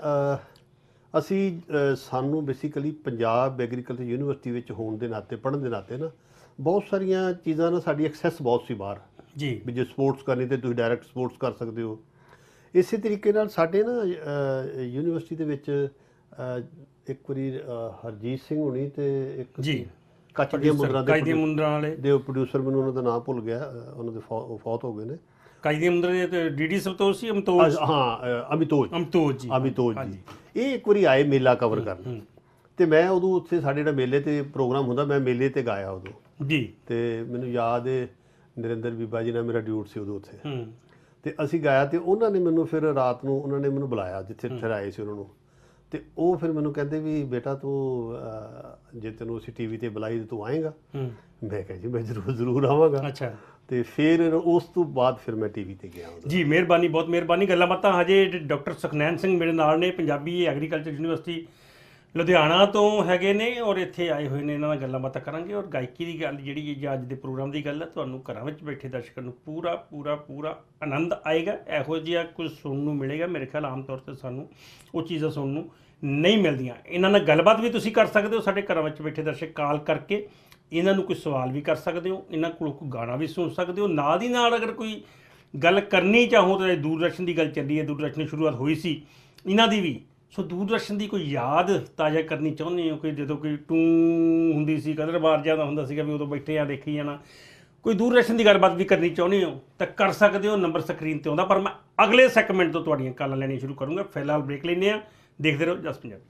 ਸਾਨੂੰ ਬੇਸਿਕਲੀ ਪੰਜਾਬ ਐਗਰੀਕਲਚਰ ਯੂਨੀਵਰਸਿਟੀ ਵਿੱਚ ਹੋਣ ਦੇ ਨਾਤੇ, ਪੜ੍ਹਨ ਦੇ ਨਾਤੇ ਨਾ ਬਹੁਤ ਸਾਰੀਆਂ ਚੀਜ਼ਾਂ ਨਾਲ ਸਾਡੀ ਐਕਸੈਸ ਬਹੁਤ ਸੀ ਬਾਹਰ ਜੀ। ਵੀ ਜੇ ਸਪੋਰਟਸ ਕਰਨੀ ਤੇ ਤੁਸੀਂ ਡਾਇਰੈਕਟ ਸਪੋਰਟਸ ਕਰ ਸਕਦੇ ਹੋ। ਇਸੇ ਤਰੀਕੇ ਨਾਲ ਸਾਡੇ ਨਾ ਯੂਨੀਵਰਸਿਟੀ ਦੇ ਵਿੱਚ ਇੱਕ ਵਾਰੀ ਹਰਜੀਤ ਸਿੰਘ ਹੁਣੀ ਤੇ ਇੱਕ ਜੀ ਕੱਚ ਦੀਆਂ ਮੁੰਦਰਾਂ ਵਾਲੇ ਦੇ ਪ੍ਰੋਡਿਊਸਰ, ਮੈਨੂੰ ਉਹਨਾਂ ਦਾ ਨਾਮ ਭੁੱਲ ਗਿਆ, ਉਹਨਾਂ ਦੇ ਫੌਤ ਹੋ ਗਏ ਨੇ। ਕੱਚ ਦੀਆਂ ਮੁੰਦਰਾਂ ਦੇ ਡੀਡੀ ਸੰਤੋਸ਼ ਸੀ, ਅਮਤੋਜ, ਹਾਂ ਅਮਿਤੋਜ ਜੀ। ਇਹ ਇੱਕ ਵਾਰੀ ਆਏ ਮੇਲਾ ਕਵਰ ਕਰਨ, ਤੇ ਮੈਂ ਉਦੋਂ ਉੱਥੇ ਸਾਡੇ ਜਿਹੜਾ ਮੇਲੇ ਤੇ ਪ੍ਰੋਗਰਾਮ ਹੁੰਦਾ, ਮੈਂ ਮੇਲੇ ਤੇ ਗਾਇਆ ਉਦੋਂ ਜੀ। ਤੇ ਮੈਨੂੰ ਯਾਦ ਹੈ ਨਰਿੰਦਰ ਬੀਬਾ ਜੀ ਨਾਲ ਮੇਰਾ ਡਿਊਟ ਸੀ ਉਦੋਂ ਉੱਥੇ, ਤੇ ਅਸੀਂ ਗਾਇਆ ਤੇ ਉਹਨਾਂ ਨੇ ਮੈਨੂੰ ਫਿਰ ਰਾਤ ਨੂੰ ਉਹਨਾਂ ਨੇ ਮੈਨੂੰ ਬੁਲਾਇਆ ਜਿੱਥੇ ਆਏ ਸੀ ਉਹਨਾਂ ਨੂੰ, ਤੇ ਉਹ ਫਿਰ ਮੈਨੂੰ ਕਹਿੰਦੇ ਵੀ ਬੇਟਾ ਤੂੰ ਜੇ ਤੈਨੂੰ ਅਸੀਂ ਟੀਵੀ ਤੇ ਬੁਲਾਈ ਤੇ ਤੂੰ ਆਏਗਾ? ਮੈਂ ਕਿਹਾ ਜੀ ਮੈਂ ਜ਼ਰੂਰ ਆਵਾਂਗਾ। ਅੱਛਾ। ਤੇ ਫਿਰ ਉਸ ਤੋਂ ਬਾਅਦ ਫਿਰ ਮੈਂ ਟੀਵੀ ਤੇ ਗਿਆ। ਜੀ ਮਿਹਰਬਾਨੀ, ਬਹੁਤ ਮਿਹਰਬਾਨੀ। ਗੱਲਾਂ ਬਾਤਾਂ ਹਜੇ ਡਾਕਟਰ ਸੁਖਨੈਨ ਸਿੰਘ ਮੇਰੇ ਨਾਲ ਨੇ, ਪੰਜਾਬੀ ਐਗਰੀਕਲਚਰ ਯੂਨੀਵਰਸਿਟੀ ਲੁਧਿਆਣਾ ਤੋਂ ਹੈਗੇ ਨੇ, ਔਰ ਇੱਥੇ ਆਏ ਹੋਏ ਨੇ, ਇਹਨਾਂ ਨਾਲ ਗੱਲਾਂ ਬਾਤਾਂ ਕਰਾਂਗੇ। ਔਰ ਗਾਇਕੀ ਦੀ ਗੱਲ ਜਿਹੜੀ ਅੱਜ ਦੇ ਪ੍ਰੋਗਰਾਮ ਦੀ ਗੱਲ ਹੈ, ਤੁਹਾਨੂੰ ਘਰਾਂ ਵਿੱਚ ਬੈਠੇ ਦਰਸ਼ਕਾਂ ਨੂੰ ਪੂਰਾ ਆਨੰਦ ਆਏਗਾ। ਇਹੋ ਜਿਹਾ ਕੁਝ ਸੁਣਨ ਨੂੰ ਮਿਲੇਗਾ, ਮੇਰੇ ਖਿਆਲ ਆਮ ਤੌਰ 'ਤੇ ਸਾਨੂੰ ਉਹ ਚੀਜ਼ਾਂ ਸੁਣਨ ਨੂੰ ਨਹੀਂ ਮਿਲਦੀਆਂ। ਇਹਨਾਂ ਨਾਲ ਗੱਲਬਾਤ ਵੀ ਤੁਸੀਂ ਕਰ ਸਕਦੇ ਹੋ, ਸਾਡੇ ਘਰਾਂ ਵਿੱਚ ਬੈਠੇ ਦਰਸ਼ਕ ਕਾਲ ਕਰਕੇ ਇਹਨਾਂ ਨੂੰ ਕੋਈ ਸਵਾਲ ਵੀ ਕਰ ਸਕਦੇ ਹੋ, ਇਹਨਾਂ ਕੋਲੋਂ ਕੋਈ ਗਾਣਾ ਵੀ ਸੁਣ ਸਕਦੇ ਹੋ। ਨਾਲ ਦੀ ਨਾਲ ਅਗਰ ਕੋਈ ਗੱਲ ਕਰਨੀ ਚਾਹੋ ਤਾਂ ਦੂਰਦਰਸ਼ਨ ਦੀ ਗੱਲ ਚੱਲੀ ਹੈ, ਦੂਰਦਰਸ਼ਨ ਦੀ ਸ਼ੁਰੂਆਤ ਹੋਈ ਸੀ ਇਹਨਾਂ ਦੀ ਵੀ, ਸੋ ਦੂਰਦਰਸ਼ਨ ਦੀ ਕੋਈ ਯਾਦ ਤਾਜ਼ਾ ਕਰਨੀ ਚਾਹੁੰਦੇ ਹੋ ਕਿ ਜਦੋਂ ਕੋਈ ਟੂੰ ਹੁੰਦੀ ਸੀ, ਕਦਰਬਾਰ ਜਿਆਦਾ ਹੁੰਦਾ ਸੀਗਾ ਵੀ ਉਦੋਂ ਬੈਠੇ ਆ ਦੇਖੀ ਜਾਣਾ, ਕੋਈ ਦੂਰਦਰਸ਼ਨ ਦੀ ਗੱਲਬਾਤ ਵੀ ਕਰਨੀ ਚਾਹੁੰਦੇ ਹੋ ਤਾਂ ਕਰ ਸਕਦੇ ਹੋ। ਨੰਬਰ ਸਕਰੀਨ ਤੇ ਆਉਂਦਾ, ਪਰ ਮੈਂ ਅਗਲੇ ਸੈਗਮੈਂਟ ਤੋਂ ਤੁਹਾਡੀਆਂ ਕਾਲਾਂ ਲੈਣੀਆਂ ਸ਼ੁਰੂ ਕਰੂੰਗਾ। ਫਿਲਹਾਲ ਬ੍ਰੇਕ ਲੈਂਦੇ ਹਾਂ, ਦੇਖਦੇ ਰਹੋ ਜਸ ਪੰਜਾਬੀ।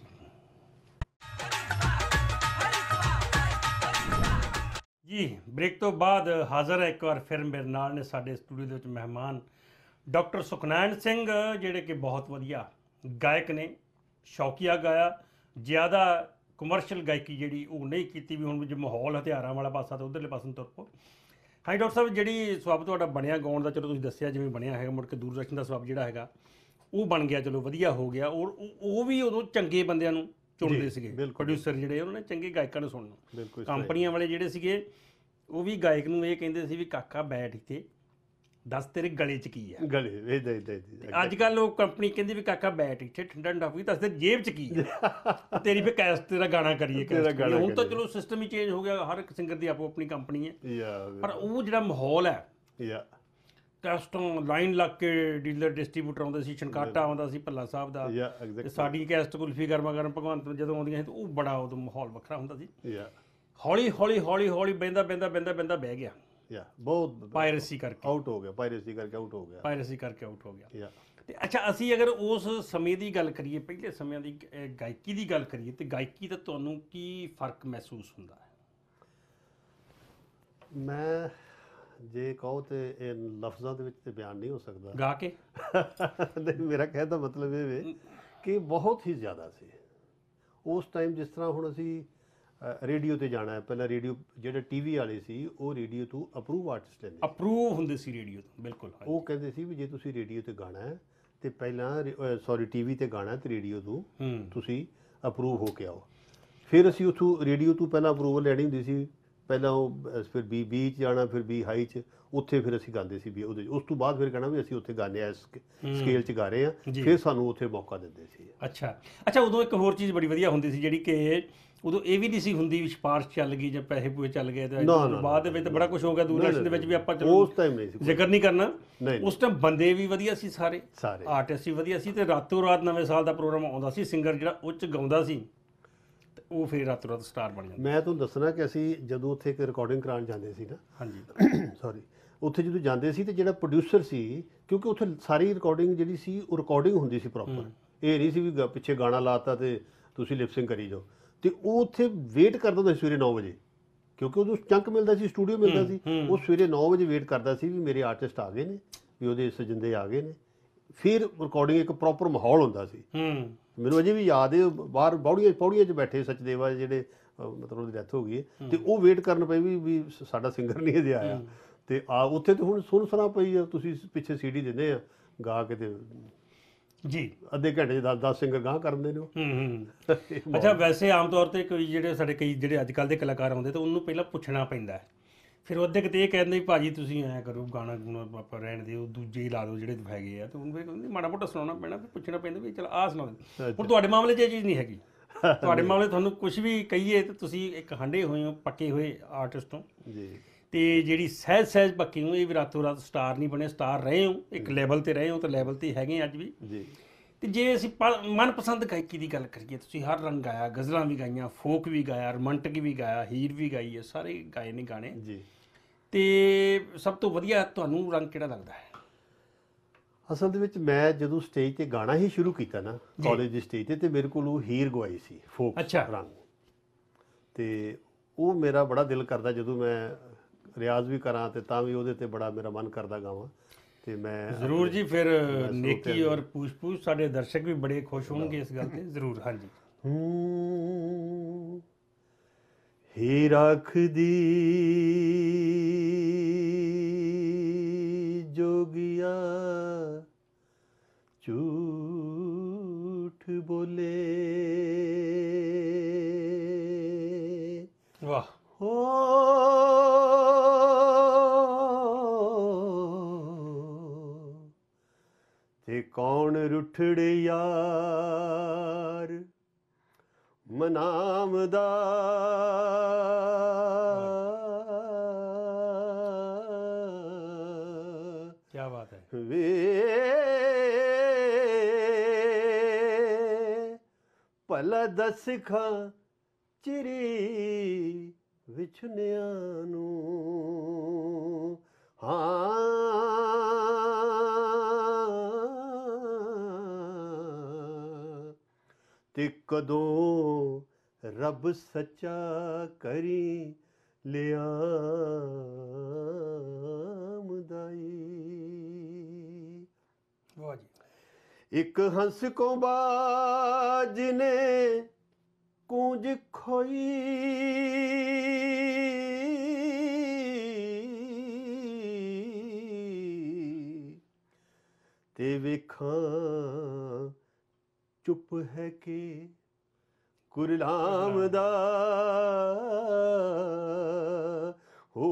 ਜੀ ਬ੍ਰੇਕ ਤੋਂ ਬਾਅਦ ਹਾਜ਼ਰ ਹੈ ਇੱਕ ਵਾਰ ਫਿਰ ਮੇਰੇ ਨਾਲ ਨੇ ਸਾਡੇ ਸਟੂਡੀਓ ਦੇ ਵਿੱਚ ਮਹਿਮਾਨ ਡਾਕਟਰ ਸੁਖਨੈਨ ਸਿੰਘ, ਜਿਹੜੇ ਕਿ ਬਹੁਤ ਵਧੀਆ ਗਾਇਕ ਨੇ, ਸ਼ੌਕੀਆ ਗਾਇਆ, ਜ਼ਿਆਦਾ ਕਮਰਸ਼ੀਅਲ ਗਾਇਕੀ ਜਿਹੜੀ ਉਹ ਨਹੀਂ ਕੀਤੀ ਵੀ ਹੁਣ ਜੇ ਮਾਹੌਲ ਹਥਿਆਰਾਂ ਵਾਲਾ ਪਾਸਾ ਤਾਂ ਉਧਰਲੇ ਪਾਸੇ ਨੂੰ ਤੁਰ ਪਓ। ਹਾਂਜੀ ਡਾਕਟਰ ਸਾਹਿਬ, ਜਿਹੜੀ ਸਬੱਬ ਤੁਹਾਡਾ ਬਣਿਆ ਗਾਉਣ ਦਾ, ਚਲੋ ਤੁਸੀਂ ਦੱਸਿਆ ਜਿਵੇਂ ਬਣਿਆ ਹੈਗਾ, ਮੁੜ ਕੇ ਦੂਰਦਰਸ਼ਨ ਦਾ ਸਬੱਬ ਜਿਹੜਾ ਹੈਗਾ ਉਹ ਬਣ ਗਿਆ, ਚਲੋ ਵਧੀਆ ਹੋ ਗਿਆ। ਔਰ ਉਹ ਵੀ ਉਦੋਂ ਚੰਗੇ ਬੰਦਿਆਂ ਨੂੰ ਚੁਣਦੇ ਸੀਗੇ, ਪ੍ਰੋਡਿਊਸਰ ਜਿਹੜੇ ਉਹਨਾਂ ਨੇ ਚੰਗੇ ਗਾਇਕਾਂ ਨੂੰ ਸੁਣਨਾ। ਕੰਪਨੀਆਂ ਵਾਲੇ ਜਿਹੜੇ ਸੀਗੇ ਉਹ ਵੀ ਗਾਇਕ ਨੂੰ ਇਹ ਕਹਿੰਦੇ ਸੀ ਵੀ ਕਾਕਾ ਬੈਠ ਇੱਥੇ ਦੱਸ ਤੇਰੇ ਗਲੇ 'ਚ ਕੀ ਹੈ। ਗਲੇ ਅੱਜ ਕੱਲ੍ਹ ਉਹ ਕੰਪਨੀ ਕਹਿੰਦੀ ਵੀ ਕਾਕਾ ਬੈਠ ਇੱਥੇ ਠੰਡਾ ਠੰਡਾ ਵੀ ਦੱਸ ਤੇ ਜੇਬ 'ਚ ਕੀ ਹੈ ਤੇਰੀ, ਫਿਰ ਕੈਸਟ ਤੇਰਾ ਗਾਣਾ ਕਰੀਏ। ਹੁਣ ਤਾਂ ਚਲੋ ਸਿਸਟਮ ਹੀ ਚੇਂਜ ਹੋ ਗਿਆ, ਹਰ ਇੱਕ ਸਿੰਗਰ ਦੀ ਆਪੋ ਆਪਣੀ ਕੰਪਨੀ ਹੈ, ਪਰ ਉਹ ਜਿਹੜਾ ਮਾਹੌਲ ਹੈ, ਕੈਸਟਾਂ ਲਾਈਨ ਲੱਗ ਕੇ ਡੀਲਰ ਡਿਸਟਰੀਬਿਊਟਰ ਆਉਂਦੇ ਸੀ, ਛਣਕਾਟਾ ਆਉਂਦਾ ਸੀ ਭੱਲਾ ਸਾਹਿਬ ਦਾ, ਤੇ ਸਾਡੀ ਕੈਸਟ ਕੁਲਫੀ ਗਰਮਾ ਗਰਮ ਭਗਵੰਤ ਜਦੋਂ ਆਉਂਦੀਆਂ ਸੀ ਤਾਂ ਉਹ ਬੜਾ ਉਦੋਂ ਮਾਹੌਲ ਵੱਖਰਾ ਹੁੰਦਾ ਸੀ। ਹੌਲੀ ਹੌਲੀ ਬਹਿੰਦਾ ਬਹਿ ਗਿਆ, ਬਹੁਤ ਪਾਇਰੇਸੀ ਕਰਕੇ ਆਊਟ ਹੋ ਗਿਆ। ਤੇ ਅੱਛਾ, ਅਸੀਂ ਅਗਰ ਉਸ ਸਮੇਂ ਦੀ ਗੱਲ ਕਰੀਏ, ਪਹਿਲੇ ਸਮਿਆਂ ਦੀ ਗਾਇਕੀ ਦੀ ਗੱਲ ਕਰੀਏ, ਤੇ ਗਾਇਕੀ ਦਾ ਤੁਹਾਨੂੰ ਕੀ ਫਰਕ ਮਹਿਸੂਸ ਹੁੰਦਾ ਹੈ? ਮੈਂ ਜੇ ਕਹੋ ਤੇ ਇਹ ਲਫ਼ਜ਼ਾਂ ਦੇ ਵਿੱਚ ਤੇ ਬਿਆਨ ਨਹੀਂ ਹੋ ਸਕਦਾ ਗਾ ਕੇ। ਮੇਰਾ ਕਹਿਣ ਦਾ ਮਤਲਬ ਇਹ ਵੇ ਕਿ ਬਹੁਤ ਹੀ ਜ਼ਿਆਦਾ ਸੀ ਉਸ ਟਾਈਮ। ਜਿਸ ਤਰ੍ਹਾਂ ਹੁਣ ਅਸੀਂ ਰੇਡੀਓ ਤੇ ਜਾਣਾ ਹੈ, ਪਹਿਲਾਂ ਰੇਡੀਓ ਜਿਹੜੇ ਟੀਵੀ ਵਾਲੇ ਸੀ ਉਹ ਰੇਡੀਓ ਤੋਂ ਅਪਰੂਵ ਆਰਟਿਸਟ ਲੈਂਦੇ, ਅਪਰੂਵ ਹੁੰਦੇ ਸੀ ਰੇਡੀਓ ਤੋਂ, ਬਿਲਕੁਲ। ਉਹ ਕਹਿੰਦੇ ਸੀ ਵੀ ਜੇ ਤੁਸੀਂ ਰੇਡੀਓ ਤੇ ਗਾਣਾ ਹੈ ਤੇ ਪਹਿਲਾਂ ਟੀਵੀ ਤੇ ਗਾਣਾ ਤੇ ਰੇਡੀਓ ਤੋਂ ਤੁਸੀਂ ਅਪਰੂਵ ਹੋ ਕੇ ਆਓ। ਫਿਰ ਅਸੀਂ ਉੱਥੋਂ ਰੇਡੀਓ ਤੋਂ ਪਹਿਲਾਂ ਅਪਰੂਵਲ ਲੈਣੀ ਹੁੰਦੀ ਸੀ, ਪਹਿਲਾਂ ਉਹ ਫਿਰ ਬੀ 'ਚ ਜਾਣਾ, ਫਿਰ ਬੀ ਹਾਈ 'ਚ, ਉੱਥੇ ਫਿਰ ਅਸੀਂ ਗਾਉਂਦੇ ਸੀ ਵੀ ਉਹਦੇ। ਉਸ ਤੋਂ ਬਾਅਦ ਫਿਰ ਕਹਿਣਾ ਵੀ ਅਸੀਂ ਉੱਥੇ ਗਾਉਂਦੇ ਆ, ਇਸ ਸਕੇਲ 'ਚ ਗਾ ਰਹੇ ਹਾਂ, ਫਿਰ ਸਾਨੂੰ ਉੱਥੇ ਮੌਕਾ ਦਿੰਦੇ ਸੀ। ਅੱਛਾ, ਉਦੋਂ ਇੱਕ ਹੋਰ ਚੀਜ਼ ਬੜੀ ਵਧੀਆ ਹੁੰਦੀ ਸੀ ਜਿਹੜੀ ਕਿ ਉਦੋਂ ਇਹ ਵੀ ਨਹੀਂ ਸੀ ਹੁੰਦੀ ਵੀ ਸਿਫਾਰਿਸ਼ ਚੱਲ ਗਈ ਜਾਂ ਪੈਸੇ ਪੂਏ ਚੱਲ ਗਏ, ਤੇ ਬਾਅਦ ਦੇ ਵਿੱਚ ਬੜਾ ਕੁਝ ਹੋ ਗਿਆ ਦੂਰਦਰਸ਼ਨ ਦੇ ਵਿੱਚ ਵੀ, ਆਪਾਂ ਉਸ ਟਾਈਮ ਨਹੀਂ ਸੀ ਜ਼ਿਕਰ ਨਹੀਂ ਕਰਨਾ। ਉਸ ਟਾਈਮ ਬੰਦੇ ਵੀ ਵਧੀਆ ਸੀ, ਸਾਰੇ ਆਰਟਿਸਟ ਵੀ ਵਧੀਆ ਸੀ, ਤੇ ਰਾਤੋਂ ਰਾਤ ਨਵੇਂ ਸਾਲ ਦਾ ਪ੍ਰੋਗਰਾਮ ਆਉਂਦਾ ਸੀ, ਸਿੰਗਰ ਜਿਹੜਾ ਉਹ 'ਚ ਗਾਉਂਦਾ ਸੀ ਤੇ ਉਹ ਫਿਰ ਰਾਤੋਂ ਰਾਤ ਸਟਾਰ ਬਣ ਜਾਂਦਾ। ਮੈਂ ਤੁਹਾਨੂੰ ਦੱਸਣਾ ਕਿ ਅਸੀਂ ਜਦੋਂ ਉੱਥੇ ਇੱਕ ਰਿਕਾਰਡਿੰਗ ਕਰਾਉਣ ਜਾਂਦੇ ਸੀ ਨਾ, ਉੱਥੇ ਜਦੋਂ ਜਾਂਦੇ ਸੀ ਤੇ ਜਿਹੜਾ ਪ੍ਰੋਡਿਊਸਰ ਸੀ, ਕਿਉਂਕਿ ਉੱਥੇ ਸਾਰੀ ਰਿਕਾਰਡਿੰਗ ਜਿਹੜੀ ਸੀ ਉਹ ਰਿਕਾਰਡਿੰਗ ਹੁੰਦੀ ਸੀ ਪ੍ਰੋਪਰ, ਇਹ ਨਹੀਂ ਸੀ ਵੀ ਪਿੱਛੇ ਗਾਣਾ ਲਾਤਾ ਤੇ ਤੁਸੀਂ ਲਿਪਸਿੰਗ ਕਰੀ ਜਾਓ। ਤੇ ਉਹ ਉੱਥੇ ਵੇਟ ਕਰਦਾ ਹੁੰਦਾ ਸੀ ਸਵੇਰੇ 9 ਵਜੇ, ਕਿਉਂਕਿ ਉਦੋਂ ਚੰਕ ਮਿਲਦਾ ਸੀ, ਸਟੂਡੀਓ ਮਿਲਦਾ ਸੀ। ਉਹ ਸਵੇਰੇ 9 ਵਜੇ ਵੇਟ ਕਰਦਾ ਸੀ ਵੀ ਮੇਰੇ ਆਰਟਿਸਟ ਆ ਗਏ ਨੇ, ਵੀ ਉਹਦੇ ਸਜਿੰਦੇ ਆ ਗਏ ਨੇ, ਫਿਰ ਰਿਕਾਰਡਿੰਗ ਇੱਕ ਪ੍ਰੋਪਰ ਮਾਹੌਲ ਹੁੰਦਾ ਸੀ। ਮੈਨੂੰ ਅਜੇ ਵੀ ਯਾਦ ਹੈ, ਬਾਹਰ ਪੌੜੀਆਂ 'ਚ ਬੈਠੇ ਸਚਦੇਵਾ ਜਿਹੜੇ ਮਤਲਬ ਉਹਦੀ ਡੈਥ ਹੋ ਗਈ ਹੈ, ਤੇ ਉਹ ਵੇਟ ਕਰਨ ਪਈ ਵੀ ਸਾਡਾ ਸਿੰਗਰ ਨਹੀਂ ਅਜੇ ਆਇਆ, ਤੇ ਉੱਥੇ ਤੇ ਹੁਣ ਸੁਣ ਸੁਣਾ ਪਈ ਆ, ਤੁਸੀਂ ਪਿੱਛੇ ਸੀਡੀ ਦਿੰਦੇ ਆ ਗਾ ਕੇ, ਤੇ ਜੀ ਅੱਧੇ ਘੰਟੇ 'ਚ 10 ਸਿੰਗਰ ਗਾਹ ਕਰਦੇ ਨੇ ਉਹ। ਅੱਛਾ, ਵੈਸੇ ਆਮ ਤੌਰ ਤੇ ਕੋਈ ਜਿਹੜੇ ਸਾਡੇ ਕਈ ਜਿਹੜੇ ਅੱਜ ਕੱਲ੍ਹ ਦੇ ਕਲਾਕਾਰ ਆਉਂਦੇ ਤਾਂ ਉਹਨੂੰ ਪਹਿਲਾਂ ਪੁੱਛਣਾ ਪੈਂਦਾ ਹੈ, ਫਿਰ ਉਹਦੇ ਕਿਤੇ ਇਹ ਕਹਿੰਦੇ ਵੀ ਭਾਜੀ ਤੁਸੀਂ ਐਂ ਕਰੋ, ਗਾਣਾ ਗੁਣਾ ਆਪਾਂ ਰਹਿਣ ਦਿਓ, ਦੂਜੇ ਹੀ ਲਾ ਦਿਓ ਜਿਹੜੇ ਹੈਗੇ ਆ, ਤੇ ਉਹਨੂੰ ਫਿਰ ਕਹਿੰਦੇ ਮਾੜਾ ਮੋਟਾ ਸੁਣਾਉਣਾ ਪੈਣਾ, ਫਿਰ ਪੁੱਛਣਾ ਪੈਂਦਾ ਵੀ ਚਲ ਆਹ ਸੁਣਾ ਦੇ। ਹੁਣ ਤੁਹਾਡੇ ਮਾਮਲੇ 'ਚ ਇਹ ਚੀਜ਼ ਨਹੀਂ ਹੈਗੀ, ਤੁਹਾਡੇ ਮਾਮਲੇ ਤੁਹਾਨੂੰ ਕੁਝ ਵੀ ਕਹੀਏ ਤੇ ਤੁਸੀਂ ਇੱਕ ਹੰਡੇ ਹੋਏ ਹੋ, ਪੱਕੇ ਹੋਏ ਆਰਟਿਸਟ ਹੋ ਜੀ, ਤੇ ਜਿਹੜੀ ਸਹਿਜ ਪੱਕੀ ਹੋ, ਇਹ ਵੀ ਰਾਤੋਂ ਰਾਤ ਸਟਾਰ ਨਹੀਂ ਬਣੇ, ਸਟਾਰ ਰਹੇ ਹੋ, ਇੱਕ ਲੈਵਲ ਤੇ ਰਹੇ ਹੋ, ਤੇ ਲੈਵਲ ਤੇ ਹੈਗੇ ਅੱਜ ਵੀ ਜੀ। ਤੇ ਜੇ ਅਸੀਂ ਮਨਪਸੰਦ ਗਾਇਕੀ ਦੀ ਗੱਲ ਕਰੀਏ, ਤੁਸੀਂ ਹਰ ਰੰਗ ਗਾਇਆ, ਗਜ਼ਲਾਂ ਵੀ ਗਾਈਆਂ, ਫੋਕ ਵੀ ਗਾਇਆ, ਰੋਮਾਂਟਿਕ ਵੀ ਗਾਇਆ, ਹੀਰ ਵੀ ਗਾਈ ਹੈ, ਸਾਰੇ ਗਾਏ ਨੇ ਗਾਣੇ ਜੀ, ਤੇ ਸਭ ਤੋਂ ਵਧੀਆ ਤੁਹਾਨੂੰ ਰੰਗ ਕਿਹੜਾ ਲੱਗਦਾ ਹੈ? ਅਸਲ ਦੇ ਵਿੱਚ ਮੈਂ ਜਦੋਂ ਸਟੇਜ ਤੇ ਗਾਣਾ ਹੀ ਸ਼ੁਰੂ ਕੀਤਾ ਨਾ ਕਾਲਜ ਦੀ ਸਟੇਜ ਤੇ ਮੇਰੇ ਕੋਲ ਉਹ ਹੀਰ ਗਵਾਈ ਸੀ, ਫੋਕ ਰੰਗ, ਤੇ ਉਹ ਮੇਰਾ ਬੜਾ ਦਿਲ ਕਰਦਾ ਜਦੋਂ ਮੈਂ ਰਿਆਜ਼ ਵੀ ਕਰਾਂ ਤੇ ਤਾਂ ਵੀ ਉਹਦੇ ਤੇ ਬੜਾ ਮੇਰਾ ਮਨ ਕਰਦਾ ਗਾਵਾਂ, ਤੇ ਮੈਂ ਜ਼ਰੂਰ ਜੀ। ਫਿਰ ਨੇਕੀ ਔਰ ਪੂਛ ਸਾਡੇ ਦਰਸ਼ਕ ਵੀ ਬੜੇ ਖੁਸ਼ ਹੋਣਗੇ ਇਸ ਗੱਲ ਤੇ, ਜ਼ਰੂਰ। ਹਾਂਜੀ। ਹੀ ਰੱਖਦੀ ਜੋਗਿਆ ਝੂਠ ਬੋਲੇ, ਵਾਹ ਹੋ ਤੇ ਕੌਣ ਰੁੱਠੜੇ ਯਾਰ ਮਨਾਮਦਾ, ਕੀ ਬਾਤ ਹੈ ਵੇ ਭਲਾ ਦੱਸ ਖਾਂ ਚਿਰੀ ਵਿਛੁਨਿਆਂ ਨੂੰ, ਹਾਂ ਤੇ ਕਦੋਂ ਰੱਬ ਸੱਚਾ ਕਰੀ ਲਿਆਮਦਾਈ। ਵਾਹ ਜੀ। ਇੱਕ ਹੰਸ ਕੋ ਬਾਜ ਨੇ ਕੂੰਜ ਖੋਈ, ਤੇ ਵੇਖਾਂ ਚੁੱਪ ਹੈ ਕਿ ਕੁਰਲਾਮ ਦਾ, ਹੋ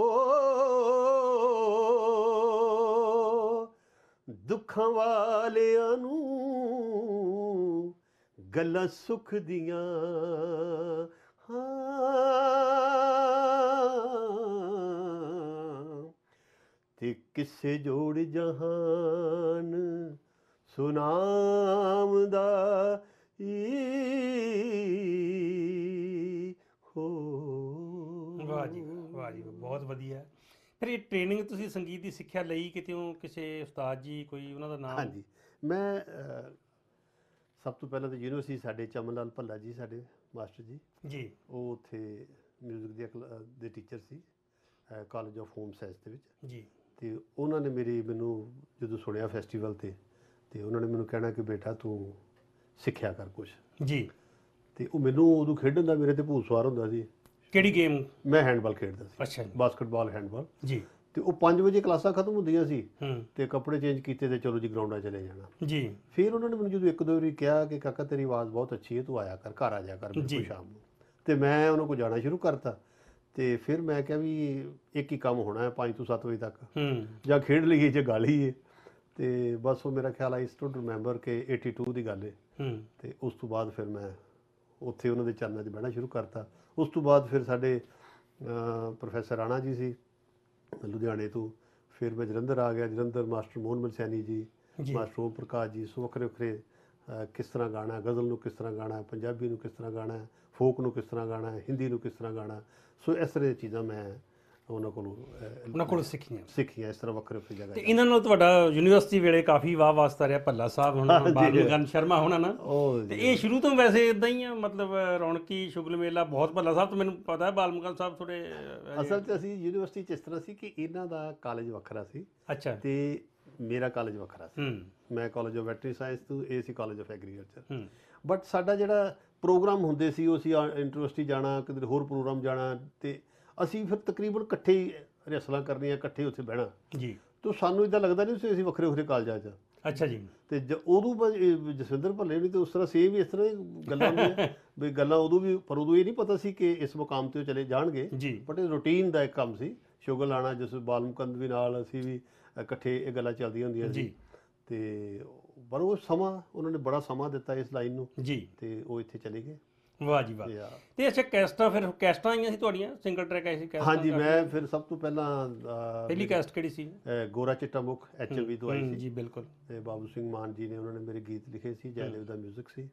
ਦੁੱਖਾਂ ਵਾਲਿਆਂ ਨੂੰ ਗੱਲਾਂ ਸੁੱਖ ਦੀਆਂ, ਹਾਂ ਤੇ ਕਿਸੇ ਜੋੜ ਜਹਾਨ ਸੁਨਾਮ ਦਾ ਹੋ। ਵਾਹ ਜੀ ਵਾਹ ਜੀ, ਬਹੁਤ ਵਧੀਆ। ਫਿਰ ਇਹ ਟ੍ਰੇਨਿੰਗ ਤੁਸੀਂ ਸੰਗੀਤ ਦੀ ਸਿੱਖਿਆ ਲਈ ਕਿਤੇੋਂ, ਕਿਸੇ ਉਸਤਾਦ ਜੀ, ਕੋਈ ਉਹਨਾਂ ਦਾ ਨਾਮ? ਹਾਂਜੀ, ਮੈਂ ਸਭ ਤੋਂ ਪਹਿਲਾਂ ਤਾਂ ਯੂਨੀਵਰਸਿਟੀ ਸਾਡੇ ਚਮਨ ਲਾਲ ਭੱਲਾ ਜੀ ਸਾਡੇ ਮਾਸਟਰ ਜੀ, ਉਹ ਉੱਥੇ ਮਿਊਜ਼ਿਕ ਦੇ ਟੀਚਰ ਸੀ ਕਾਲਜ ਆਫ ਹੋਮ ਸਾਇੰਸ ਦੇ ਵਿੱਚ ਜੀ, ਤੇ ਉਹਨਾਂ ਨੇ ਮੈਨੂੰ ਜਦੋਂ ਸੁਣਿਆ ਫੈਸਟੀਵਲ ਤੇ ਉਹਨਾਂ ਨੇ ਮੈਨੂੰ ਕਹਿਣਾ ਕਿ ਬੇਟਾ ਤੂੰ ਸਿੱਖਿਆ ਕਰ ਕੁਛ ਜੀ, ਤੇ ਉਹ ਮੈਨੂੰ ਉਦੋਂ ਖੇਡਣ ਦਾ ਮੇਰੇ ਤੇ ਭੂਤ ਸਵਾਰ ਹੁੰਦਾ ਸੀ। ਕਿਹੜੀ ਗੇਮ? ਮੈਂ ਹੈਂਡਬਾਲ ਖੇਡਦਾ ਸੀ। ਅੱਛਾ, ਬਾਸਕਟਬਾਲ, ਹੈਂਡਬਾਲ ਜੀ। ਤੇ ਉਹ 5 ਵਜੇ ਕਲਾਸਾਂ ਖਤਮ ਹੁੰਦੀਆਂ ਸੀ, ਤੇ ਕੱਪੜੇ ਚੇਂਜ ਕੀਤੇ ਤੇ ਚਲੋ ਜੀ ਗਰਾਊਂਡਾਂ ਚਲੇ ਜਾਣਾ ਜੀ। ਫਿਰ ਉਹਨਾਂ ਨੇ ਮੈਨੂੰ ਜਦੋਂ ਇੱਕ ਦੋ ਵਾਰੀ ਕਿਹਾ ਕਿ ਕਾਕਾ ਤੇਰੀ ਆਵਾਜ਼ ਬਹੁਤ ਅੱਛੀ ਹੈ, ਤੂੰ ਆਇਆ ਕਰ, ਘਰ ਆ ਜਾ ਕਰ ਮੇਰੇ ਕੋਲ ਸ਼ਾਮ ਨੂੰ, ਤੇ ਮੈਂ ਉਹਨਾਂ ਕੋਲ ਜਾਣਾ ਸ਼ੁਰੂ ਕਰਤਾ। ਤੇ ਫਿਰ ਮੈਂ ਕਿਹਾ ਵੀ ਇੱਕ ਹੀ ਕੰਮ ਹੋਣਾ ਹੈ 5 ਤੋਂ 7 ਵਜੇ ਤੱਕ, ਜਾਂ ਖੇਡ ਲਈਏ ਜਾਂ ਗਾ ਲਈਏ। ਤੇ ਬਸ ਉਹ ਮੇਰਾ ਖਿਆਲ ਆਈ ਸਟੂਡ ਰਿਮੈਂਬਰ ਕਿ 82 ਦੀ ਗੱਲ ਹੈ, ਤੇ ਉਸ ਤੋਂ ਬਾਅਦ ਫਿਰ ਮੈਂ ਉੱਥੇ ਉਹਨਾਂ ਦੇ ਚਰਨਾਂ 'ਚ ਬਹਿਣਾ ਸ਼ੁਰੂ ਕਰਤਾ। ਉਸ ਤੋਂ ਬਾਅਦ ਫਿਰ ਸਾਡੇ ਪ੍ਰੋਫੈਸਰ ਰਾਣਾ ਜੀ ਸੀ ਲੁਧਿਆਣੇ ਤੋਂ, ਫਿਰ ਮੈਂ ਜਲੰਧਰ ਆ ਗਿਆ, ਜਲੰਧਰ ਮਾਸਟਰ ਮੋਹਨ ਮਲਸਿਆਣੀ ਜੀ, ਮਾਸਟਰ ਓਮ ਪ੍ਰਕਾਸ਼ ਜੀ, ਸੋ ਵੱਖਰੇ ਵੱਖਰੇ ਕਿਸ ਤਰ੍ਹਾਂ ਗਾਣਾ, ਗਜ਼ਲ ਨੂੰ ਕਿਸ ਤਰ੍ਹਾਂ ਗਾਣਾ, ਪੰਜਾਬੀ ਨੂੰ ਕਿਸ ਤਰ੍ਹਾਂ ਗਾਣਾ, ਫੋਕ ਨੂੰ ਕਿਸ ਤਰ੍ਹਾਂ ਗਾਣਾ, ਹਿੰਦੀ ਨੂੰ ਕਿਸ ਤਰ੍ਹਾਂ ਗਾਣਾ, ਸੋ ਇਸ ਤਰ੍ਹਾਂ ਦੀਆਂ ਚੀਜ਼ਾਂ ਮੈਂ ਉਹਨਾਂ ਕੋਲੋਂ ਸਿੱਖੀਆਂ ਇਸ ਤਰ੍ਹਾਂ ਵੱਖਰੇ ਵੱਖਰੀ ਜਗ੍ਹਾ। ਤੇ ਇਹਨਾਂ ਨਾਲ ਤੁਹਾਡਾ ਯੂਨੀਵਰਸਿਟੀ ਵੇਲੇ ਕਾਫੀ ਵਾਹ ਵਾਸਤਾ ਰਿਹਾ, ਭੱਲਾ ਸਾਹਿਬ ਹੋਣਾ, ਬਾਲਮੁਕਨ ਸ਼ਰਮਾ ਹੋਣਾ ਨਾ, ਤੇ ਇਹ ਸ਼ੁਰੂ ਤੋਂ ਵੈਸੇ ਇਦਾਂ ਹੀ ਆ, ਮਤਲਬ ਰੌਣਕੀ ਸ਼ੁਗਲ ਮੇਲਾ ਬਹੁਤ। ਭੱਲਾ ਸਾਹਿਬ ਤੋਂ ਮੈਨੂੰ ਪਤਾ ਹੈ, ਬਾਲਮੁਕਨ ਸਾਹਿਬ ਥੋੜੇ ਅਸਲ 'ਚ ਅਸੀਂ ਯੂਨੀਵਰਸਿਟੀ 'ਚ ਇਸ ਤਰ੍ਹਾਂ ਸੀ ਕਿ ਇਹਨਾਂ ਦਾ ਕਾਲਜ ਵੱਖਰਾ ਸੀ। ਅੱਛਾ। ਤੇ ਮੇਰਾ ਕਾਲਜ ਵੱਖਰਾ ਸੀ। ਮੈਂ ਕਾਲਜ ਆਫ ਵੈਟਰਨਰੀ ਸਾਇੰਸ ਤੋਂ, ਇਹ ਸੀ ਕਾਲਜ ਆਫ ਐਗਰੀਕਲਚਰ। ਬਟ ਸਾਡਾ ਜਿਹੜਾ ਪ੍ਰੋਗਰਾਮ ਹੁੰਦੇ ਸੀ ਉਹ ਅਸੀਂ ਯੂਨੀਵਰਸਿਟੀ ਜਾਣਾ, ਕਿਤੇ ਹੋਰ ਪ੍ਰੋਗਰਾਮ ਜਾਣਾ, ਤੇ ਅਸੀਂ ਫਿਰ ਤਕਰੀਬਨ ਇਕੱਠੇ ਹੀ ਰਿਹਰਸਲਾਂ ਕਰਨੀਆਂ, ਇਕੱਠੇ ਉੱਥੇ ਬਹਿਣਾ ਜੀ। ਤਾਂ ਸਾਨੂੰ ਇੱਦਾਂ ਲੱਗਦਾ ਨਹੀਂ ਸੀ ਅਸੀਂ ਵੱਖਰੇ ਵੱਖਰੇ ਕਾਲਜਾਂ 'ਚ। ਅੱਛਾ ਜੀ। ਤੇ ਉਦੋਂ ਜਸਵਿੰਦਰ ਭੱਲੇ ਨਹੀਂ ਤੇ ਉਸ ਤਰ੍ਹਾਂ ਸੇਮ ਇਸ ਤਰ੍ਹਾਂ ਹੀ ਗੱਲਾਂ ਹੁੰਦੀਆਂ ਵੀ ਗੱਲਾਂ ਉਦੋਂ ਵੀ, ਪਰ ਉਦੋਂ ਇਹ ਨਹੀਂ ਪਤਾ ਸੀ ਕਿ ਇਸ ਮੁਕਾਮ ਤੇ ਉਹ ਚਲੇ ਜਾਣਗੇ। ਬਟ ਇਹ ਰੂਟੀਨ ਦਾ ਇੱਕ ਕੰਮ ਸੀ। ਸ਼ੁਗਲ ਲਾਣਾ, ਜਿਸ ਬਾਲ ਮੁਕੰਦ ਵੀ ਨਾਲ, ਅਸੀਂ ਵੀ ਇਕੱਠੇ ਇਹ ਗੱਲਾਂ ਚੱਲਦੀਆਂ ਹੁੰਦੀਆਂ ਸੀ। ਤੇ ਪਰ ਉਹ ਸਮਾਂ, ਉਹਨਾਂ ਨੇ ਬੜਾ ਸਮਾਂ ਦਿੱਤਾ ਇਸ ਲਾਈਨ ਨੂੰ ਜੀ, ਤੇ ਉਹ ਇੱਥੇ ਚਲੇ ਗਏ। ਵਾਹ ਜੀ ਵਾਹ। ਤੇ ਅੱਛਾ, ਕੈਸਟਾਂ ਫਿਰ ਕੈਸਟਾਂ ਆਈਆਂ ਸੀ ਤੁਹਾਡੀਆਂ, ਸਿੰਗਲ ਟਰੈਕ ਆਏ ਸੀ ਕੈਸਟ? ਹਾਂਜੀ, ਮੈਂ ਫਿਰ ਸਭ ਤੋਂ ਪਹਿਲਾਂ ਪਹਿਲੀ ਕੈਸਟ ਕਿਹੜੀ ਸੀ? ਗੋਰਾ ਚਿੱਟਾ ਮੁੱਖ HLV ਤੋਂ ਆਈ ਸੀ ਜੀ। ਬਿਲਕੁਲ। ਤੇ ਬਾਬੂ ਸਿੰਘ ਮਾਨ ਜੀ ਨੇ, ਉਹਨਾਂ ਨੇ ਮੇਰੇ ਗੀਤ ਲਿਖੇ ਸੀ, ਜੈਲੇਵ ਦਾ ਮਿਊਜ਼ਿਕ ਸੀ,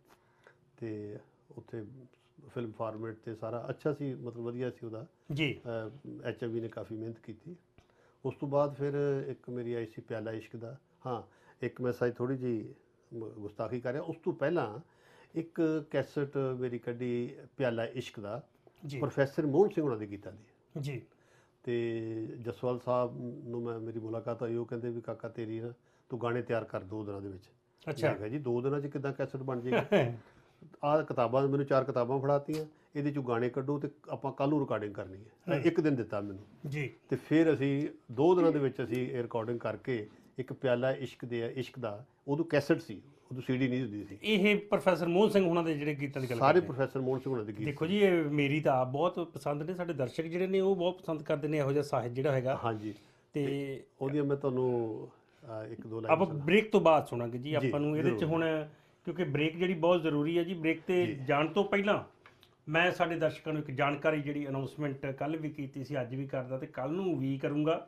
ਤੇ ਉੱਥੇ ਫਿਲਮ ਫਾਰਮੈਟ ਤੇ ਸਾਰਾ ਅੱਛਾ ਸੀ, ਮਤਲਬ ਵਧੀਆ ਸੀ ਉਹਦਾ ਜੀ। HLV ਨੇ ਕਾਫੀ ਮਿਹਨਤ ਕੀਤੀ। ਉਸ ਤੋਂ ਬਾਅਦ ਫਿਰ ਇੱਕ ਮੇਰੀ ਆਈ ਸੀ ਪਿਆਲਾ ਇਸ਼ਕ ਦਾ। ਹਾਂ, ਇੱਕ ਮੈਂ ਸਾਈ ਥੋੜ੍ਹੀ ਜਿਹੀ ਗੁਸਤਾਖੀ ਕਰ ਰਿਹਾ, ਉਸ ਤੋਂ ਪਹਿਲਾਂ ਇੱਕ ਕੈਸਟ ਮੇਰੀ ਕੱਢੀ ਪਿਆਲਾ ਇਸ਼ਕ ਦਾ, ਪ੍ਰੋਫੈਸਰ ਮੋਹਨ ਸਿੰਘ ਉਹਨਾਂ ਦੇ ਗੀਤਾਂ ਦੀ ਜੀ। ਤੇ ਜਸਵਾਲ ਸਾਹਿਬ ਨੂੰ ਮੇਰੀ ਮੁਲਾਕਾਤ ਹੋਈ, ਉਹ ਕਹਿੰਦੇ ਵੀ ਕਾਕਾ ਤੇਰੀ ਨਾ, ਤੂੰ ਗਾਣੇ ਤਿਆਰ ਕਰ 2 ਦਿਨਾਂ ਦੇ ਵਿੱਚ। ਅੱਛਾ। ਮੈਂ ਕਿਹਾ ਜੀ 2 ਦਿਨਾਂ 'ਚ ਕਿੱਦਾਂ ਕੈਸਟ ਬਣ ਜਾਏਗੀ? ਆਹ ਕਿਤਾਬਾਂ, ਮੈਨੂੰ 4 ਕਿਤਾਬਾਂ ਫੜਾਤੀਆਂ, ਇਹਦੇ 'ਚੋਂ ਗਾਣੇ ਕੱਢੋ ਤੇ ਆਪਾਂ ਕੱਲ੍ਹ ਨੂੰ ਰਿਕਾਰਡਿੰਗ ਕਰਨੀ ਹੈ। 1 ਦਿਨ ਦਿੱਤਾ ਮੈਨੂੰ ਜੀ। ਤੇ ਫਿਰ ਅਸੀਂ 2 ਦਿਨਾਂ ਦੇ ਵਿੱਚ ਅਸੀਂ ਇਹ ਰਿਕਾਰਡਿੰਗ ਕਰਕੇ ਇੱਕ ਪਿਆਲਾ ਇਸ਼ਕ ਦਾ, ਉਦੋਂ ਕੈਸਟ ਸੀ, ਉਦੋਂ CD ਨਹੀਂ ਹੁੰਦੀ ਸੀ। ਇਹ ਪ੍ਰੋਫੈਸਰ ਮੋਹਨ ਸਿੰਘ ਉਹਨਾਂ ਦੇ ਜਿਹੜੇ ਗੀਤਾਂ ਦੀ ਗੱਲ, ਸਾਰੇ ਪ੍ਰੋਫੈਸਰ ਮੋਹਨ ਸਿੰਘ ਉਹਨਾਂ ਦੇ ਗੀਤ। ਦੇਖੋ ਜੀ, ਇਹ ਮੇਰੀ ਤਾਂ ਆਪ ਬਹੁਤ ਪਸੰਦ ਨੇ, ਸਾਡੇ ਦਰਸ਼ਕ ਜਿਹੜੇ ਨੇ ਉਹ ਬਹੁਤ ਪਸੰਦ ਕਰਦੇ ਨੇ ਇਹੋ ਜਿਹਾ ਸਾਹਿਤ ਜਿਹੜਾ ਹੈਗਾ। ਹਾਂਜੀ। ਤੇ ਉਹਦੀਆਂ ਮੈਂ ਤੁਹਾਨੂੰ 1-2 ਲਾਈਨ ਆਪਾਂ ਬ੍ਰੇਕ ਤੋਂ ਬਾਅਦ ਸੁਣਾਂਗੇ ਜੀ। ਆਪਾਂ ਨੂੰ ਇਹਦੇ 'ਚ ਹੁਣ, ਕਿਉਂਕਿ ਬ੍ਰੇਕ ਜਿਹੜੀ ਬਹੁਤ ਜ਼ਰੂਰੀ ਹੈ ਜੀ। ਬ੍ਰੇਕ ਤੇ ਜਾਣ ਤੋਂ ਪਹਿਲਾਂ ਮੈਂ ਸਾਡੇ ਦਰਸ਼ਕਾਂ ਨੂੰ ਇੱਕ ਜਾਣਕਾਰੀ, ਜਿਹੜੀ ਅਨਾਉਂਸਮੈਂਟ ਕੱਲ੍ਹ ਵੀ ਕੀਤੀ ਸੀ, ਅੱਜ ਵੀ ਕਰਦਾ ਤੇ ਕੱਲ੍ਹ ਨੂੰ ਵੀ ਕਰੂੰਗਾ,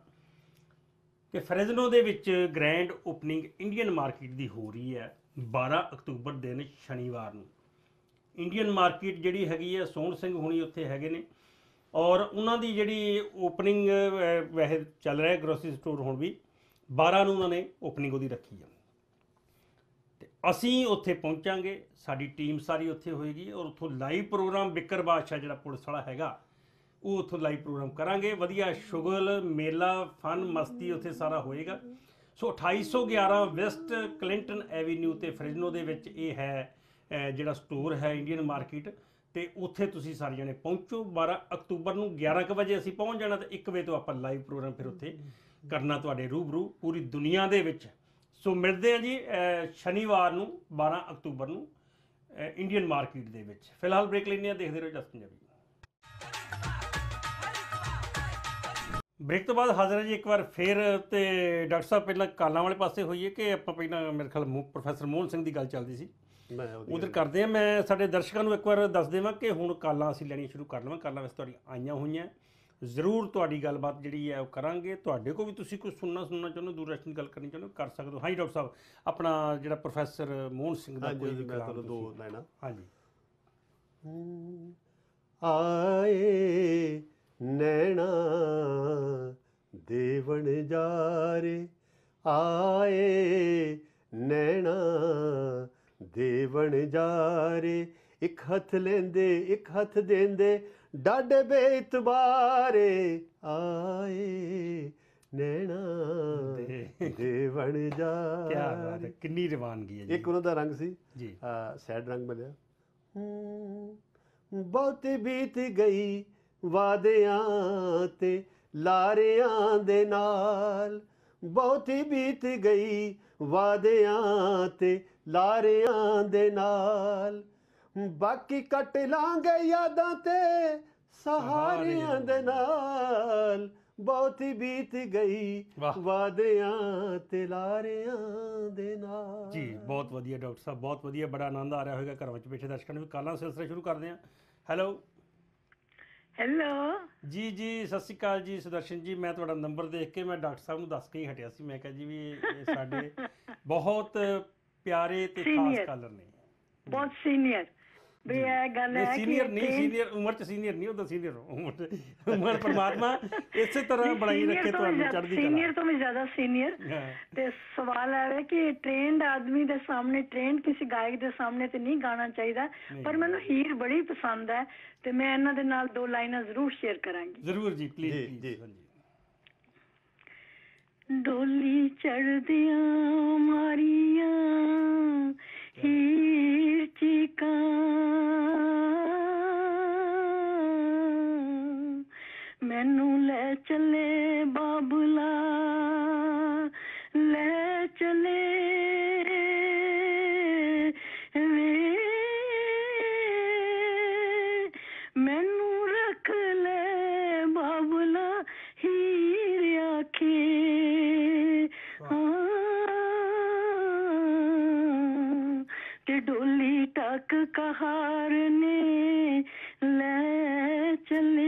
ਕਿ ਫਰੈਜ਼ਨੋ ਦੇ ਵਿੱਚ ਗ੍ਰੈਂਡ ਓਪਨਿੰਗ ਇੰਡੀਅਨ ਮਾਰਕੀਟ ਦੀ ਹੋ ਰਹੀ ਹੈ 12 ਅਕਤੂਬਰ ਦਿਨ ਸ਼ਨੀਵਾਰ ਨੂੰ। ਇੰਡੀਅਨ ਮਾਰਕੀਟ ਜਿਹੜੀ ਹੈਗੀ ਹੈ, ਸੋਹਣ ਸਿੰਘ ਹੁਣੀ ਉੱਥੇ ਹੈਗੇ ਨੇ, ਔਰ ਉਹਨਾਂ ਦੀ ਜਿਹੜੀ ਓਪਨਿੰਗ ਵੈਸੇ ਚੱਲ ਰਿਹਾ ਗਰੋਸਰੀ ਸਟੋਰ, ਹੁਣ ਵੀ 12 ਨੂੰ ਉਹਨਾਂ ਨੇ ਓਪਨਿੰਗ ਉਹਦੀ ਰੱਖੀ ਹੈ। ਤੇ ਅਸੀਂ ਉੱਥੇ ਪਹੁੰਚਾਂਗੇ, ਸਾਡੀ ਟੀਮ ਸਾਰੀ ਉੱਥੇ ਹੋਏਗੀ, ਔਰ ਉੱਥੋਂ ਲਾਈਵ ਪ੍ਰੋਗਰਾਮ ਬਿੱਕਰ ਬਾਦਸ਼ਾਹ ਜਿਹੜਾ ਪੁਲਿਸ ਵਾਲਾ ਹੈਗਾ, ਉਹ ਉੱਥੋਂ ਲਾਈਵ ਪ੍ਰੋਗਰਾਮ ਕਰਾਂਗੇ। ਵਧੀਆ ਸ਼ੁਗਲ ਮੇਲਾ, ਫਨ ਮਸਤੀ ਉੱਥੇ ਸਾਰਾ ਹੋਏਗਾ। ਸੋ 2811 ਵੈਸਟ ਕਲਿੰਟਨ ਐਵੀਨਿਊ ਤੇ ਫਰਿਜ਼ਨੋ ਦੇ ਵਿੱਚ ਇਹ ਹੈ ਜਿਹੜਾ ਸਟੋਰ ਹੈ ਇੰਡੀਅਨ ਮਾਰਕੀਟ, ਤੇ ਉੱਥੇ ਤੁਸੀਂ ਸਾਰੇ ਜਣੇ ਪਹੁੰਚੋ। 12 ਅਕਤੂਬਰ ਨੂੰ 11 ਕੁ ਵਜੇ ਅਸੀਂ ਪਹੁੰਚ ਜਾਣਾ, ਤੇ 1 ਵਜੇ ਤੋਂ ਆਪਾਂ ਲਾਈਵ ਪ੍ਰੋਗਰਾਮ ਫਿਰ ਉੱਥੇ ਕਰਨਾ ਤੁਹਾਡੇ ਰੂਬਰੂ ਪੂਰੀ ਦੁਨੀਆ ਦੇ ਵਿੱਚ। ਸੋ ਮਿਲਦੇ ਹਾਂ ਜੀ ਸ਼ਨੀਵਾਰ ਨੂੰ 12 ਅਕਤੂਬਰ ਨੂੰ ਇੰਡੀਅਨ ਮਾਰਕੀਟ ਦੇ ਵਿੱਚ। ਫਿਲਹਾਲ ਬ੍ਰੇਕ ਲੈਂਦੇ ਹਾਂ, ਦੇਖਦੇ ਰਹੋ ਜਸ ਪੰਜਾਬੀ। ਬ੍ਰੇਕ ਤੋਂ ਬਾਅਦ ਹਾਜ਼ਰ ਹੈ ਜੀ ਇੱਕ ਵਾਰ ਫਿਰ। ਤੇ ਡਾਕਟਰ ਸਾਹਿਬ, ਪਹਿਲਾਂ ਕਾਲਾਂ ਵਾਲੇ ਪਾਸੇ ਹੋਈਏ ਕਿ ਆਪਾਂ ਪਹਿਲਾਂ, ਮੇਰੇ ਖਿਆਲ ਪ੍ਰੋਫੈਸਰ ਮੋਹਨ ਸਿੰਘ ਦੀ ਗੱਲ ਚੱਲਦੀ ਸੀ, ਉਧਰ ਕਰਦੇ ਹਾਂ। ਮੈਂ ਸਾਡੇ ਦਰਸ਼ਕਾਂ ਨੂੰ ਇੱਕ ਵਾਰ ਦੱਸ ਦੇਵਾਂ ਕਿ ਹੁਣ ਕਾਲਾਂ ਅਸੀਂ ਲੈਣੀਆਂ ਸ਼ੁਰੂ ਕਰ ਲਵਾਂ। ਕਾਲਾਂ ਵੈਸੇ ਤੁਹਾਡੀਆਂ ਆਈਆਂ ਹੋਈਆਂ, ਜ਼ਰੂਰ ਤੁਹਾਡੀ ਗੱਲਬਾਤ ਜਿਹੜੀ ਹੈ ਉਹ ਕਰਾਂਗੇ। ਤੁਹਾਡੇ ਕੋਲ ਵੀ ਤੁਸੀਂ ਕੁਝ ਸੁਣਨਾ ਚਾਹੁੰਦੇ ਹੋ, ਦੂਰਦਰਸ਼ਨ ਦੀ ਗੱਲ ਕਰਨੀ ਚਾਹੁੰਦੇ ਹੋ, ਕਰ ਸਕਦੇ ਹੋ। ਹਾਂਜੀ ਡਾਕਟਰ ਸਾਹਿਬ, ਆਪਣਾ ਜਿਹੜਾ ਪ੍ਰੋਫੈਸਰ ਮੋਹਨ ਸਿੰਘ ਦਾ ਕੋਈ ਵੀ ਕਲਾਮ 2 ਲਾਈਨਾਂ। ਹਾਂਜੀ। ਆਏ ਨੈਣਾ ਦੇਵਣ ਜਾਰੇ, ਆਏ ਨੈਣਾ ਦੇਵਣ ਜਾਰੇ, ਇੱਕ ਹੱਥ ਲੈਂਦੇ ਇੱਕ ਹੱਥ ਦੇਂਦੇ, ਡਾਢੇ ਬੇਇਤਬਾਰੇ, ਆਏ ਨੈਣਾ ਦੇਵਣ ਜਾਰੇ। ਕੀ ਬਾਤ ਹੈ, ਕਿੰਨੀ ਰਵਾਨਗੀ ਹੈ ਜੀ। ਇੱਕ ਉਹਨਾਂ ਦਾ ਰੰਗ ਸੀ ਜੀ, ਸੈਡ ਰੰਗ ਬਣਿਆ। ਬਹੁਤੀ ਬੀਤ ਗਈ ਵਾਦਿਆਂ ਤੇ ਲਾਰਿਆਂ ਦੇ ਨਾਲ, ਬਹੁਤੀ ਬੀਤ ਗਈ ਵਾਦਿਆਂ ਤੇ ਲਾਰਿਆਂ ਦੇ ਨਾਲ, ਬਾਕੀ ਕੱਟ ਲਾਂਗੇ ਯਾਦਾਂ ਤੇ ਸਹਾਰਿਆਂ ਦੇ ਨਾਲ, ਬਹੁਤੀ ਬੀਤ ਗਈ ਵਾਦਿਆਂ ਤੇ ਲਾਰਿਆਂ ਦੇ ਨਾਲ। ਜੀ ਬਹੁਤ ਵਧੀਆ ਡਾਕਟਰ ਸਾਹਿਬ, ਬਹੁਤ ਵਧੀਆ, ਬੜਾ ਆਨੰਦ ਆ ਰਿਹਾ ਹੋਵੇਗਾ ਘਰਾਂ ਵਿੱਚ ਬੈਠੇ ਦਰਸ਼ਕਾਂ ਨੂੰ। ਕਾਲਾਂ ਸਿਲਸਿਲਾ ਸ਼ੁਰੂ ਕਰਦੇ ਹਾਂ। ਹੈਲੋ ਜੀ, ਸਤਿ ਸ਼੍ਰੀ ਅਕਾਲ ਜੀ ਸੁਦਰਸ਼ਨ ਜੀ। ਮੈਂ ਤੁਹਾਡਾ ਨੰਬਰ ਦੇਖ ਕੇ ਮੈਂ ਡਾਕਟਰ ਸਾਹਿਬ ਨੂੰ ਦੱਸ ਕੇ ਹੀ ਹਟਿਆ ਸੀ, ਮੈਂ ਕਿਹਾ ਜੀ ਵੀ ਇਹ ਸਾਡੇ ਬਹੁਤ ਪਿਆਰੇ ਤੇ ਖਾਸ ਕਾਲਰ ਨੇ, ਬਹੁਤ ਸੀਨੀਅਰ। ਵੀ ਇਹ ਗੱਲ ਹੈ ਕਿ ਸੀਨੀਅਰ ਨਹੀਂ, ਸੀਨੀਅਰ ਉਮਰ ਚ ਸੀਨੀਅਰ ਨਹੀਂ, ਉਹਦਾ ਸੀਨੀਅਰ ਉਮਰ ਪਰਮਾਤਮਾ ਇਸੇ ਤਰ੍ਹਾਂ ਬਣਾਈ ਰੱਖੇ ਤੁਹਾਨੂੰ ਚੜ੍ਹਦੀ ਕਲਾ। ਸੀਨੀਅਰ ਤੋਂ ਵੀ ਜ਼ਿਆਦਾ ਸੀਨੀਅਰ। ਤੇ ਸਵਾਲ ਹੈ ਕਿ ਟ੍ਰੇਨਡ ਆਦਮੀ ਦੇ ਸਾਹਮਣੇ, ਟ੍ਰੇਨਡ ਕਿਸੇ ਗਾਇਕ ਦੇ ਸਾਹਮਣੇ ਤੇ ਨਹੀਂ ਗਾਣਾ ਚਾਹੀਦਾ, ਪਰ ਮੈਨੂੰ ਹੀਰ ਬੜੀ ਪਸੰਦ ਹੈ ਤੇ ਮੈਂ ਇਹਨਾਂ ਦੇ ਨਾਲ 2 ਲਾਈਨਾਂ ਜ਼ਰੂਰ ਸ਼ੇਅਰ ਕਰਾਂਗੀ। ਜ਼ਰੂਰ ਜੀ, ਪਲੀਜ਼। ਡੋਲੀ ਚੜ੍ਹਦਿਆਂ ਮਾਰੀਆਂ ਹੀਰ ਚੀਕਾਂ, ਮੈਨੂੰ ਲੈ ਚੱਲੇ ਬਾਬੁਲਾ, ਲੈ ਚੱਲੇ ਵੇ, ਮੈਨੂੰ ਰੱਖ ਲੈ ਬਾਬੁਲਾ ਹੀਰ ਆਖੇ, ਤੇ ਡੋਲੀ ਟੱਕ ਕਹਾਰ ਨੇ ਲੈ ਚੱਲੇ।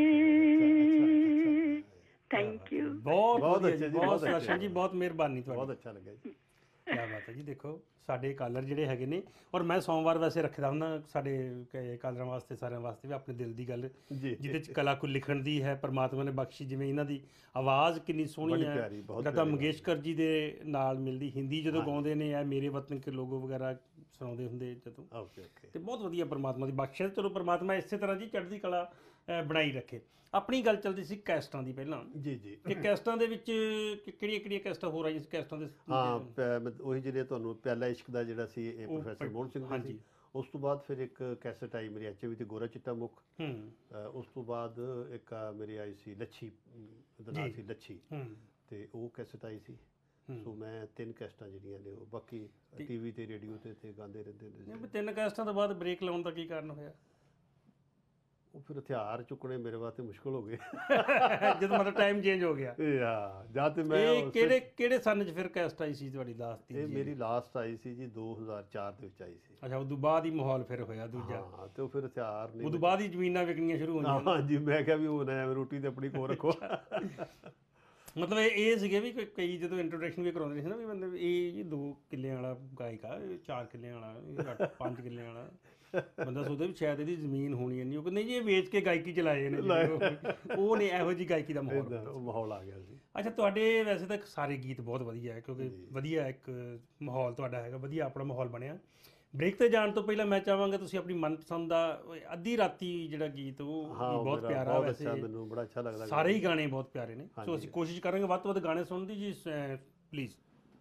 Thank you. ਬਹੁਤ ਬਹੁਤ ਵਧੀਆ ਅੱਛਾ ਜੀ, ਜੀ, ਬਹੁਤ ਬਹੁਤ ਅੱਛਾ। ਸੁਦਰਸ਼ਨ ਜੀ, ਬਹੁਤ ਮਿਹਰਬਾਨੀ ਬਹੁਤ ਤੁਹਾਡੀ। ਅੱਛਾ ਲੱਗਿਆ ਜੀ। ਕੀ ਬਾਤ ਹੈ ਜੀ। ਦੇਖੋ ਸਾਡੇ ਕਾਲਰ ਜਿਹੜੇ ਹੈਗੇ ਨੇ, ਔਰ ਮੈਂ ਸੋਮਵਾਰ ਵੈਸੇ ਰੱਖਦਾ ਹੁੰਦਾ ਸਾਡੇ ਕਾਲਰਾਂ ਵਾਸਤੇ, ਸਾਰਿਆਂ ਵਾਸਤੇ ਵੀ ਆਪਣੇ ਦਿਲ ਦੀ ਗੱਲ, ਜੀ। ਜਿਹਦੇ ਚ ਕਲਾ ਕੋ ਲਿਖਣ ਦੀ ਹੈ, ਪਰਮਾਤਮਾ ਨੇ ਬਖਸ਼ੀ। ਜਿਵੇਂ ਇਹਨਾਂ ਦੀ ਆਵਾਜ਼ ਕਿੰਨੀ ਸੋਹਣੀ ਬੜੀ ਹੈ, ਪਿਆਰੀ, ਬਹੁਤ ਲਤਾ ਪਿਆਰੀ ਮੰਗੇਸ਼ਕਰ ਜੀ ਦੇ ਨਾਲ ਮਿਲਦੀ। ਹਿੰਦੀ ਜਦੋਂ ਗਾਉਂਦੇ ਨੇ, ਇਹ ਮੇਰੇ ਵਤਨ ਕੇ ਲੋਗੋ ਵਗੈਰਾ ਸੁਣਾਉਂਦੇ ਹੁੰਦੇ ਜਦੋਂ, ਓਕੇ ਓਕੇ। ਤੇ ਬਹੁਤ ਵਧੀਆ ਪਰਮਾਤਮਾ ਦੀ ਬਖਸ਼ਿਸ਼ ਹੈ। ਚਲੋ ਪਰਮਾਤਮਾ ਇਸੇ ਤਰ੍ਹਾਂ ਜੀ ਚੜ੍ਹਦੀ ਕਲਾ ਬਣਾਈ ਰੱਖੇ। ਆਪਣੀ ਗੱਲ ਚੱਲਦੀ ਸੀ ਕੈਸਟਾਂ ਦੀ ਪਹਿਲਾਂ, ਜੀ ਜੀ। ਕਿ ਕੈਸਟਾਂ ਦੇ ਵਿੱਚ ਕਿਹੜੀਆਂ ਕਿਹੜੀਆਂ ਕੈਸਟਾਂ ਹੋ ਰਹੀਆਂ ਸੀ ਕੈਸਟਾਂ ਦੇ? ਉਹੀ ਜਿਹੜੇ ਤੁਹਾਨੂੰ ਪਹਿਲਾ ਇਸ਼ਕ ਦਾ ਜਿਹੜਾ ਸੀ ਇਹ ਪ੍ਰੋਫੈਸਰ ਮੋਹਨ ਸਿੰਘ ਦਾ ਸੀ। ਉਸ ਤੋਂ ਬਾਅਦ ਫਿਰ ਇੱਕ ਕੈਸਟ ਆਈ ਮੇਰੀ ਐਚਵੀ ਤੇ ਗੋਰਾ ਚਿੱਟਾ ਮੁੱਖ। ਉਸ ਤੋਂ ਬਾਅਦ ਇੱਕ ਮੇਰੀ ਆਈ ਸੀ ਲੱਛੀ, ਉਹਦਾ ਨਾਮ ਸੀ ਲੱਛੀ, ਤੇ ਉਹ ਕੈਸਟ ਆਈ ਸੀ। ਸੋ ਮੈਂ 3 ਕੈਸਟਾਂ ਜਿਹੜੀਆਂ ਨੇ ਉਹ, ਬਾਕੀ ਟੀਵੀ ਤੇ ਰੇਡੀਓ ਤੇ ਗਾਉਂਦੇ ਰਹਿੰਦੇ ਨੇ। 3 ਕੈਸਟਾਂ ਤੋਂ ਬਾਅਦ ਬ੍ਰੇਕ ਲਾਉਣ ਦਾ ਕੀ ਕਾਰਨ ਹੋਇਆ? ਉਹ ਫਿਰ ਹਥਿਆਰ ਚੁੱਕਣੇ ਮੇਰੇ ਵਾਸਤੇ ਮੁਸ਼ਕਲ ਹੋ ਗਏ ਜਦੋਂ ਮਤਲਬ ਟਾਈਮ ਚੇਂਜ ਹੋ ਗਿਆ। ਜਾਂ ਤੇ ਮੈਂ ਇਹ ਕਿਹੜੇ ਸੰਨ 'ਚ ਫਿਰ ਕੈਸਟ ਆਈ ਸੀ ਤੁਹਾਡੀ ਲਾਸਟ ਦੀ? ਇਹ ਮੇਰੀ ਲਾਸਟ ਆਈ ਸੀ ਜੀ 2004 ਦੇ ਵਿੱਚ ਆਈ ਸੀ। ਅੱਛਾ, ਉਦੋਂ ਬਾਅਦ ਹੀ ਮਾਹੌਲ ਫਿਰ ਹੋਇਆ ਦੂਜਾ। ਹਾਂ, ਤੇ ਉਹ ਫਿਰ ਹਥਿਆਰ ਨਹੀਂ, ਉਦੋਂ ਬਾਅਦ ਹੀ ਜ਼ਮੀਨਾਂ ਵਿਕਣੀਆਂ ਸ਼ੁਰੂ ਹੋਈਆਂ। ਹਾਂ ਜੀ। ਮੈਂ ਕਿਹਾ ਵੀ ਉਹ ਨਾ ਰੋਟੀ ਤੇ ਆਪਣੀ ਕੋਲ ਰੱਖੋ। ਮਤਲਬ ਇਹ ਸੀਗੇ ਵੀ ਕਈ ਜਦੋਂ ਇੰਟਰੋਡਕਸ਼ਨ ਵੀ ਕਰਾਉਂਦੇ ਸੀ ਨਾ, ਵੀ ਬੰਦੇ ਇਹ ਜੀ 2 ਕਿੱਲਿਆਂ ਵਾਲਾ ਗਾਇਕ ਆ, ਇਹ 4 ਕਿੱਲਿਆਂ ਵਾਲਾ, ਇਹ 5 ਕਿੱਲਿਆਂ ਵਾਲਾ। ਬੰਦਾ ਸੋਚਦਾ ਵੀ ਸ਼ਾਇਦ ਇਹਦੀ ਜ਼ਮੀਨ ਹੋਣੀ ਨਹੀਂ। ਉਹ ਕਹਿੰਦੇ ਜੀ ਇਹ ਵੇਚ ਕੇ ਗਾਇਕੀ ਚਲਾਏ ਨੇ। ਉਹ ਨੇ ਇਹੋ ਜਿਹੀ ਗਾਇਕੀ ਦਾ ਮਾਹੌਲ ਆ ਗਿਆ ਸੀ। ਅੱਛਾ, ਤੁਹਾਡੇ ਵੈਸੇ ਤਾਂ ਸਾਰੇ ਗੀਤ ਬਹੁਤ ਵਧੀਆ ਹੈ, ਕਿਉਂਕਿ ਵਧੀਆ ਇੱਕ ਮਾਹੌਲ ਤੁਹਾਡਾ ਹੈਗਾ, ਵਧੀਆ ਆਪਣਾ ਮਾਹੌਲ ਬਣਿਆ। ਬ੍ਰੇਕ ਤੇ ਜਾਣ ਤੋਂ ਪਹਿਲਾਂ ਮੈਂ ਚਾਹਾਂਗਾ ਤੁਸੀਂ ਆਪਣੀ ਮਨਪਸੰਦ ਦਾ ਅੱਧੀ ਰਾਤੀ ਜਿਹੜਾ ਗੀਤ, ਉਹ ਬਹੁਤ ਪਿਆਰਾ। ਵੈਸੇ ਮੈਨੂੰ ਬੜਾ ਅੱਛਾ ਲੱਗਦਾ, ਸਾਰੇ ਹੀ ਗਾਣੇ ਬਹੁਤ ਪਿਆਰੇ ਨੇ। ਸੋ ਅਸੀਂ ਕੋਸ਼ਿਸ਼ ਕਰਾਂਗੇ ਵੱਧ ਤੋਂ ਵੱਧ ਗਾਣੇ ਸੁਣਨ ਦੀ ਜੀ, ਪਲੀਜ਼।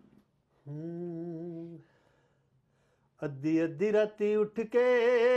ਅੱਧੀ ਅੱਧੀ ਰਾਤੀ ਉੱਠ ਕੇ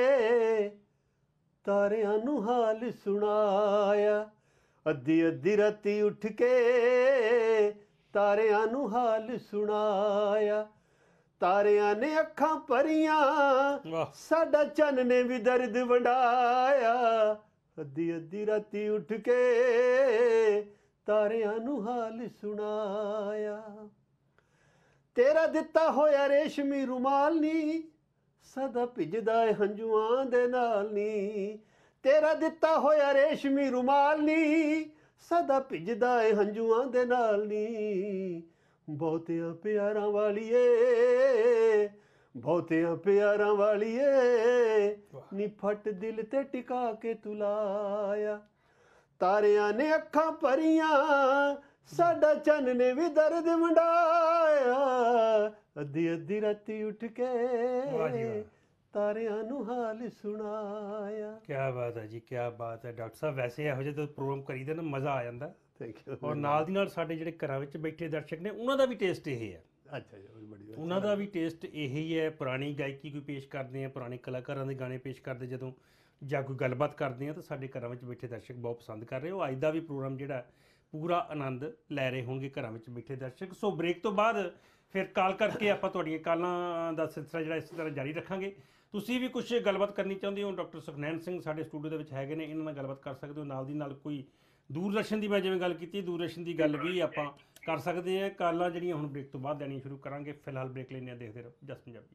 ਤਾਰਿਆਂ ਨੂੰ ਹਾਲ ਸੁਣਾਇਆ, ਅੱਧੀ ਅੱਧੀ ਰਾਤੀ ਉੱਠ ਕੇ ਤਾਰਿਆਂ ਨੂੰ ਹਾਲ ਸੁਣਾਇਆ, ਤਾਰਿਆਂ ਨੇ ਅੱਖਾਂ ਭਰੀਆਂ, ਸਾਡਾ ਚੰਨ ਨੇ ਵੀ ਦਰਦ ਵੰਡਾਇਆ, ਅੱਧੀ ਅੱਧੀ ਰਾਤੀ ਉੱਠ ਕੇ ਤਾਰਿਆਂ ਨੂੰ ਹਾਲ ਸੁਣਾਇਆ, ਤੇਰਾ ਦਿੱਤਾ ਹੋਇਆ ਰੇਸ਼ਮੀ ਰੁਮਾਲ ਨੀ ਸਦਾ ਭਿੱਜਦਾ ਏ ਹੰਝੂਆਂ ਦੇ ਨਾਲ ਨੀ, ਤੇਰਾ ਦਿੱਤਾ ਹੋਇਆ ਰੇਸ਼ਮੀ ਰੁਮਾਲ ਨੀ ਸਦਾ ਭਿੱਜਦਾ ਏ ਹੰਝੂਆਂ ਦੇ ਨਾਲ ਨੀ, ਬਹੁਤਿਆਂ ਪਿਆਰਾਂ ਵਾਲੀਏ, ਬਹੁਤਿਆਂ ਪਿਆਰਾਂ ਵਾਲੀਏ ਨੀ ਫਟ ਦਿਲ ਤੇ ਟਿਕਾ ਕੇ ਤੁਲਾਇਆ, ਤਾਰਿਆਂ ਨੇ ਅੱਖਾਂ ਭਰੀਆਂ, ਸਾਡਾ ਚੰਨ ਨੇ ਵੀ ਦਰਦ ਵੰਡਾਇਆ, ਅੱਧੀ ਅੱਧੀ ਰਾਤੀ ਉੱਠ ਕੇ ਤਾਰਿਆਂ ਨੂੰ ਹਾਲ ਸੁਣਾਇਆ। ਕੀ ਬਾਤ ਹੈ ਜੀ, ਕੀ ਬਾਤ ਹੈ ਡਾਕਟਰ ਸਾਹਿਬ। ਵੈਸੇ ਇਹੋ ਜਿਹੇ ਜਦੋਂ ਪ੍ਰੋਗਰਾਮ ਕਰੀਦਾ ਨਾ, ਮਜ਼ਾ ਆ ਜਾਂਦਾ। Thank you. ਔਰ ਨਾਲ ਦੀ ਨਾਲ ਸਾਡੇ ਜਿਹੜੇ ਘਰਾਂ ਵਿੱਚ ਬੈਠੇ ਦਰਸ਼ਕ ਨੇ, ਉਹਨਾਂ ਦਾ ਵੀ ਟੇਸਟ ਇਹ ਹੈ। ਅੱਛਾ ਜੀ, ਬੜੀ ਉਹਨਾਂ ਦਾ ਵੀ ਟੇਸਟ ਇਹੀ ਹੈ। ਪੁਰਾਣੀ ਗਾਇਕੀ ਕੋਈ ਪੇਸ਼ ਕਰਦੇ ਆ, ਪੁਰਾਣੇ ਕਲਾਕਾਰਾਂ ਦੇ ਗਾਣੇ ਪੇਸ਼ ਕਰਦੇ ਜਦੋਂ, ਜਾਂ ਕੋਈ ਗੱਲਬਾਤ ਕਰਦੇ ਆ, ਤਾਂ ਸਾਡੇ ਘਰਾਂ ਵਿੱਚ ਬੈਠੇ ਦਰਸ਼ਕ ਬਹੁਤ ਪਸੰਦ ਕਰ ਰਹੇ। ਉਹ ਅੱਜ ਦਾ ਵੀ ਪ੍ਰੋਗਰਾਮ ਜਿਹੜਾ ਪੂਰਾ ਆਨੰਦ ਲੈ ਰਹੇ ਹੋਣਗੇ ਘਰਾਂ ਵਿੱਚ ਬੈਠੇ ਦਰਸ਼ਕ। ਸੋ ਬ੍ਰੇਕ ਤੋਂ ਬਾਅਦ ਫਿਰ ਕਾਲ ਕਰਕੇ ਆਪਾਂ ਤੁਹਾਡੀਆਂ ਕਾਲਾਂ ਦਾ ਸਿਲਸਿਲਾ ਜਿਹੜਾ ਇਸੇ ਤਰ੍ਹਾਂ ਜਾਰੀ ਰੱਖਾਂਗੇ। ਤੁਸੀਂ ਵੀ ਕੁਝ ਗੱਲਬਾਤ ਕਰਨੀ ਚਾਹੁੰਦੇ ਹੋ, ਡਾਕਟਰ ਸੁਖਨੈਣ ਸਿੰਘ ਸਾਡੇ ਸਟੂਡੀਓ ਦੇ ਵਿੱਚ ਹੈਗੇ ਨੇ, ਇਹਨਾਂ ਨਾਲ ਗੱਲਬਾਤ ਕਰ ਸਕਦੇ ਹੋ। ਨਾਲ ਦੀ ਨਾਲ ਕੋਈ ਦੂਰਦਰਸ਼ਨ ਦੀ, ਮੈਂ ਜਿਵੇਂ ਗੱਲ ਕੀਤੀ, ਦੂਰਦਰਸ਼ਨ ਦੀ ਗੱਲ ਵੀ ਆਪਾਂ ਕਰ ਸਕਦੇ ਹਾਂ। ਕਾਲਾਂ ਜਿਹੜੀਆਂ ਹੁਣ ਬ੍ਰੇਕ ਤੋਂ ਬਾਅਦ ਦੇਣੀ ਸ਼ੁਰੂ ਕਰਾਂਗੇ। ਫਿਲਹਾਲ ਬ੍ਰੇਕ ਲੈਂਦੇ ਹਾਂ, ਦੇਖਦੇ ਰਹੋ ਜਸ ਪੰਜਾਬੀ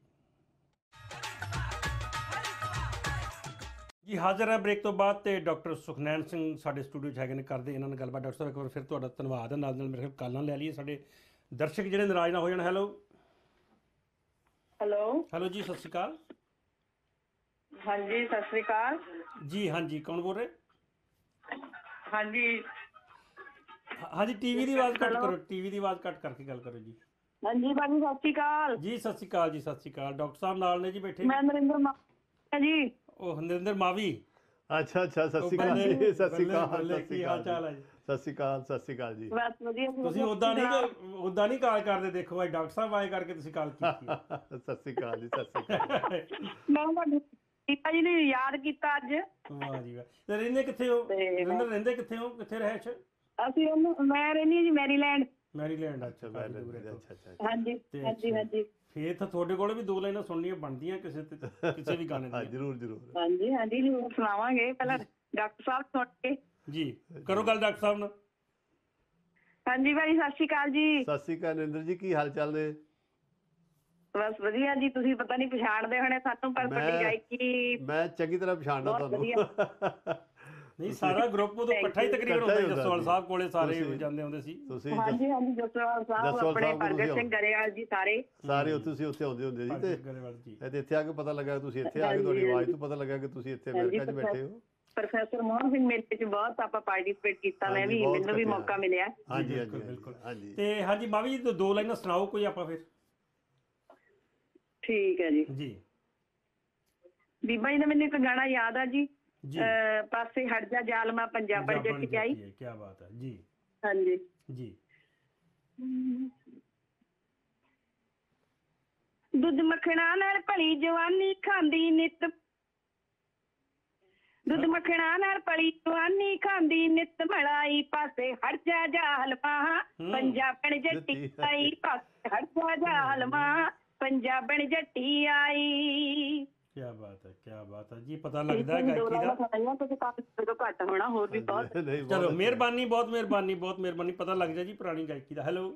ਜੀ। ਹਾਜ਼ਰ ਹੈ ਬ੍ਰੇਕ ਤੋਂ ਬਾਅਦ, ਤੇ ਡਾਕਟਰ ਸੁਖਨੈਣ ਸਿੰਘ ਸਾਡੇ ਸਟੂਡੀਓ 'ਚ ਹੈਗੇ ਨੇ, ਕਰਦੇ ਇਹਨਾਂ ਨਾਲ ਗੱਲਬਾਤ। ਡਾਕਟਰ ਸਾਹਿਬ ਇੱਕ ਵਾਰ ਫਿਰ ਤੁਹਾਡਾ ਧੰਨਵਾਦ ਹੈ। ਨਾਲ ਨਾਲ ਮੇਰੇ ਖਿਆਲ ਕਾਲਾਂ ਲੈ ਲਈਏ, ਸਾਡੇ ਦਰਸ਼ਕ ਜਿਹੜੇ ਨਾਰਾਜ਼ ਨਾ ਹੋ ਜਾਣ। ਹੈਲੋ ਹੈਲੋ ਹੈਲੋ ਜੀ, ਸਤਿ ਸ਼੍ਰੀ ਅਕਾਲ। ਹਾਂਜੀ, ਸਤਿ ਸ੍ਰੀ ਅਕਾਲ ਜੀ। ਹਾਂਜੀ, ਕੌਣ ਬੋਲ ਰਹੇ? ਹਾਂਜੀ ਹਾਂਜੀ, ਟੀਵੀ ਦੀ ਆਵਾਜ਼ ਘੱਟ ਕਰੋ, ਟੀਵੀ ਦੀ ਆਵਾਜ਼ ਘੱਟ ਕਰਕੇ ਗੱਲ ਕਰੋ ਜੀ। ਹਾਂਜੀ ਭਾਜੀ, ਸਤਿ ਸ੍ਰੀ ਅਕਾਲ ਜੀ। ਸਤਿ ਸ਼੍ਰੀ ਅਕਾਲ ਜੀ, ਸਤਿ ਸ਼੍ਰੀ ਅਕਾਲ। ਡਾਕਟਰ ਸਾਹਿਬ ਨਾਲ ਨੇ ਜੀ ਬੈਠੇ? ਮੈਂ ਨਰਿੰਦਰ ਜੀ। ਉਹ ਨਰਿੰਦਰ ਮਾਵੀ। ਅੱਛਾ ਸਤਿ ਸ਼੍ਰੀ ਅਕਾਲ ਜੀ, ਸਤਿ ਸ਼੍ਰੀ ਅਕਾਲ, ਸਤਿ ਸ਼੍ਰੀ ਕੀ ਹਾਲ ਚਾਲ ਅਕਾਲ ਹੈ ਜੀ? ਸਤਿ ਸ਼੍ਰੀ ਅਕਾਲ, ਸਤਿ ਸ਼੍ਰੀ ਅਕਾਲ ਜੀ। ਬਸ ਵਧੀਆ ਤੁਸੀਂ ਉਦਾਂ ਨਹੀਂ ਕਾਲ ਕਰਦੇ, ਦੇਖੋ ਅੱਜ ਡਾਕਟਰ ਸਾਹਿਬ ਆਏ ਕਰਕੇ ਤੁਸੀਂ ਕਾਲ ਕੀਤੀ ਹੈ। ਸਤਿ ਸ਼੍ਰੀ ਅਕਾਲ ਜੀ, ਸਤਿ ਸ਼੍ਰੀ ਅਕਾਲ। ਮੈਂ ਤੁਹਾਨੂੰ ਦੀਪਾ ਜੀ ਨੇ ਯਾਦ ਕੀਤਾ ਅੱਜ। ਵਾਹ ਜੀ ਵਾਹ। ਤੇ ਰਹਿੰਦੇ ਕਿੱਥੇ ਹੋ? ਰਹਿੰਦੇ ਕਿੱਥੇ ਹੋ? ਕਿੱਥੇ ਰਹਿਸ਼? ਅਸੀਂ ਮੈਂ ਰਹਿੰਦੀ ਹਾਂ ਜੀ ਮੈਰੀਲੈਂਡ। ਮੈਰੀਲੈਂਡ। ਅੱਛਾ ਕਾਫੀ ਦੂਰ ਹੈ। ਅੱਛਾ ਹਾਂਜੀ ਤੇ ਹਾਂਜੀ ਹਾਂਜੀ ਫੇਰ ਤਾਂ ਤੁਹਾਡੇ ਕੋਲ ਵੀ 2 ਲਾਈਨਾਂ ਸੁਣਨੀਆਂ ਬਣਦੀਆਂ ਕਿਸੇ ਵੀ ਗਾਣੇ ਹਾਂ, ਦੀਆਂ। ਜ਼ਰੂਰ ਹਾਂਜੀ ਹਾਂਜੀ ਜ਼ਰੂਰ ਸੁਣਾਵਾਂਗੇ। ਪਹਿਲਾਂ ਡਾਕਟਰ ਸਾਹਿਬ ਸੁਣ ਕੇ। ਜੀ ਕਰੋ ਗੱਲ ਡਾਕਟਰ ਸਾਹਿਬ ਨਾਲ। ਹਾਂਜੀ ਭਾਈ ਸਤਿ ਸ਼੍ਰੀ ਅਕਾਲ ਜੀ। ਸਤਿ ਸ਼੍ਰੀ ਅਕਾਲ ਨਰਿੰਦਰ ਜੀ, ਕੀ ਹਾਲ ਚਾਲ ਨੇ? ਬਸ ਵਧੀਆ ਜੀ। ਤੁਸੀਂ ਪਤਾ ਨਹੀਂ ਪਛਾਣਦੇ ਹੋਣੇ ਸਾਨੂੰ, ਪਰ ਤੁਹਾਡੀ ਗਾਇਕੀ ਮੈਂ ਚੰਗੀ ਤਰ੍ਹਾਂ ਪਛਾਣਦਾ ਬਹੁਤ ਤੁਹਾਨੂੰ। ਵਧੀਆ। ਨਹੀਂ, ਸਾਰਾ ਗਰੁੱਪ ਉਦੋਂ ਇਕੱਠਾ ਹੀ ਤਕਰੀਬਨ ਹੁੰਦਾ ਸੀ। ਜਸਵਾਲ ਸਾਹਿਬ ਕੋਲੇ ਸਾਰੇ ਜਾਂਦੇ ਹੁੰਦੇ ਸੀ। ਤੁਸੀਂ ਹਾਂਜੀ ਹਾਂਜੀ ਜਸਵਾਲ ਸਾਹਿਬ, ਆਪਣੇ ਪ੍ਰਗਟ ਸਿੰਘ ਗਰੇਵਾਲ ਜੀ ਸਾਰੇ ਤੁਸੀਂ ਉੱਥੇ ਆਉਂਦੇ ਹੁੰਦੇ ਸੀ। ਤੇ ਇੱਥੇ ਆ ਕੇ ਪਤਾ ਲੱਗਾ ਤੁਸੀਂ ਇੱਥੇ ਆ ਗਏ, ਤੁਹਾਡੀ ਆਵਾਜ਼ ਤੋਂ ਪਤਾ ਲੱਗਾ ਕਿ ਤੁਸੀਂ ਇੱਥੇ ਅਮਰੀਕਾ 'ਚ ਬੈਠੇ ਹੋ। ਪ੍ਰੋਫੈਸਰ ਮੋਹਨ ਸਿੰਘ ਮੇਲੇ 'ਚ ਬਹੁਤ ਆਪਾਂ ਪਾਰਟਿਸਿਪੇਟ ਕੀਤਾ, ਮੈਨੂੰ ਵੀ ਮੌਕਾ ਮਿਲਿਆ। ਹਾਂਜੀ ਬਿਲਕੁਲ। ਤੇ ਹਾਂਜੀ ਮਾਵੀ ਜੀ 2 ਲਾਈਨਾਂ ਸੁਣਾਓ ਕੋਈ ਆਪਾਂ ਫਿਰ। ਠੀਕ ਹੈ ਜੀ। ਜੀ ਬੀਬਾ ਜੀ ਦਾ ਮੈਨੂੰ ਇੱਕ ਗਾਣਾ ਯਾਦ ਆ ਜੀ, ਜੀ ਪਾਸੇ ਹਟ ਜਾ ਜ਼ਾਲਮਾ ਪੰਜਾਬਣ ਜੱਟੀ ਆਈ। ਕੀ ਬਾਤ ਹੈ ਜੀ। ਹਾਂਜੀ ਜੀ। ਦੁੱਧ ਮੱਖਣਾ ਨਾਲ ਭਲੀ ਜਵਾਨੀ ਖਾਂਦੀ ਨਿੱਤ, ਦੁੱਧ ਮੱਖਣਾ ਨਾਲ ਭਲੀ ਜਵਾਨੀ ਖਾਂਦੀ ਨਿੱਤ ਮਲਾਈ, ਪਾਸੇ ਹਟ ਜਾ ਜ਼ਾਲਮਾ ਪੰਜਾਬਣ ਜੱਟੀ ਆਈ, ਪਾਸੇ ਹਟ ਜਾ ਜ਼ਾਲਮਾ ਪੰਜਾਬਣ ਜੱਟੀ ਆਈ। ਕੀ ਬਾਤ ਹੈ ਜੀ। ਪਤਾ ਲੱਗਦਾ ਹੈ ਗਾਇਕੀ ਦਾ ਘੱਟ ਹੋਣਾ, ਹੋਰ ਵੀ ਬਹੁਤ। ਚਲੋ ਮਿਹਰਬਾਨੀ, ਬਹੁਤ ਮਿਹਰਬਾਨੀ। ਪਤਾ ਲੱਗ ਜਾ ਜੀ ਪੁਰਾਣੀ ਗਾਇਕੀ ਦਾ। ਹੈਲੋ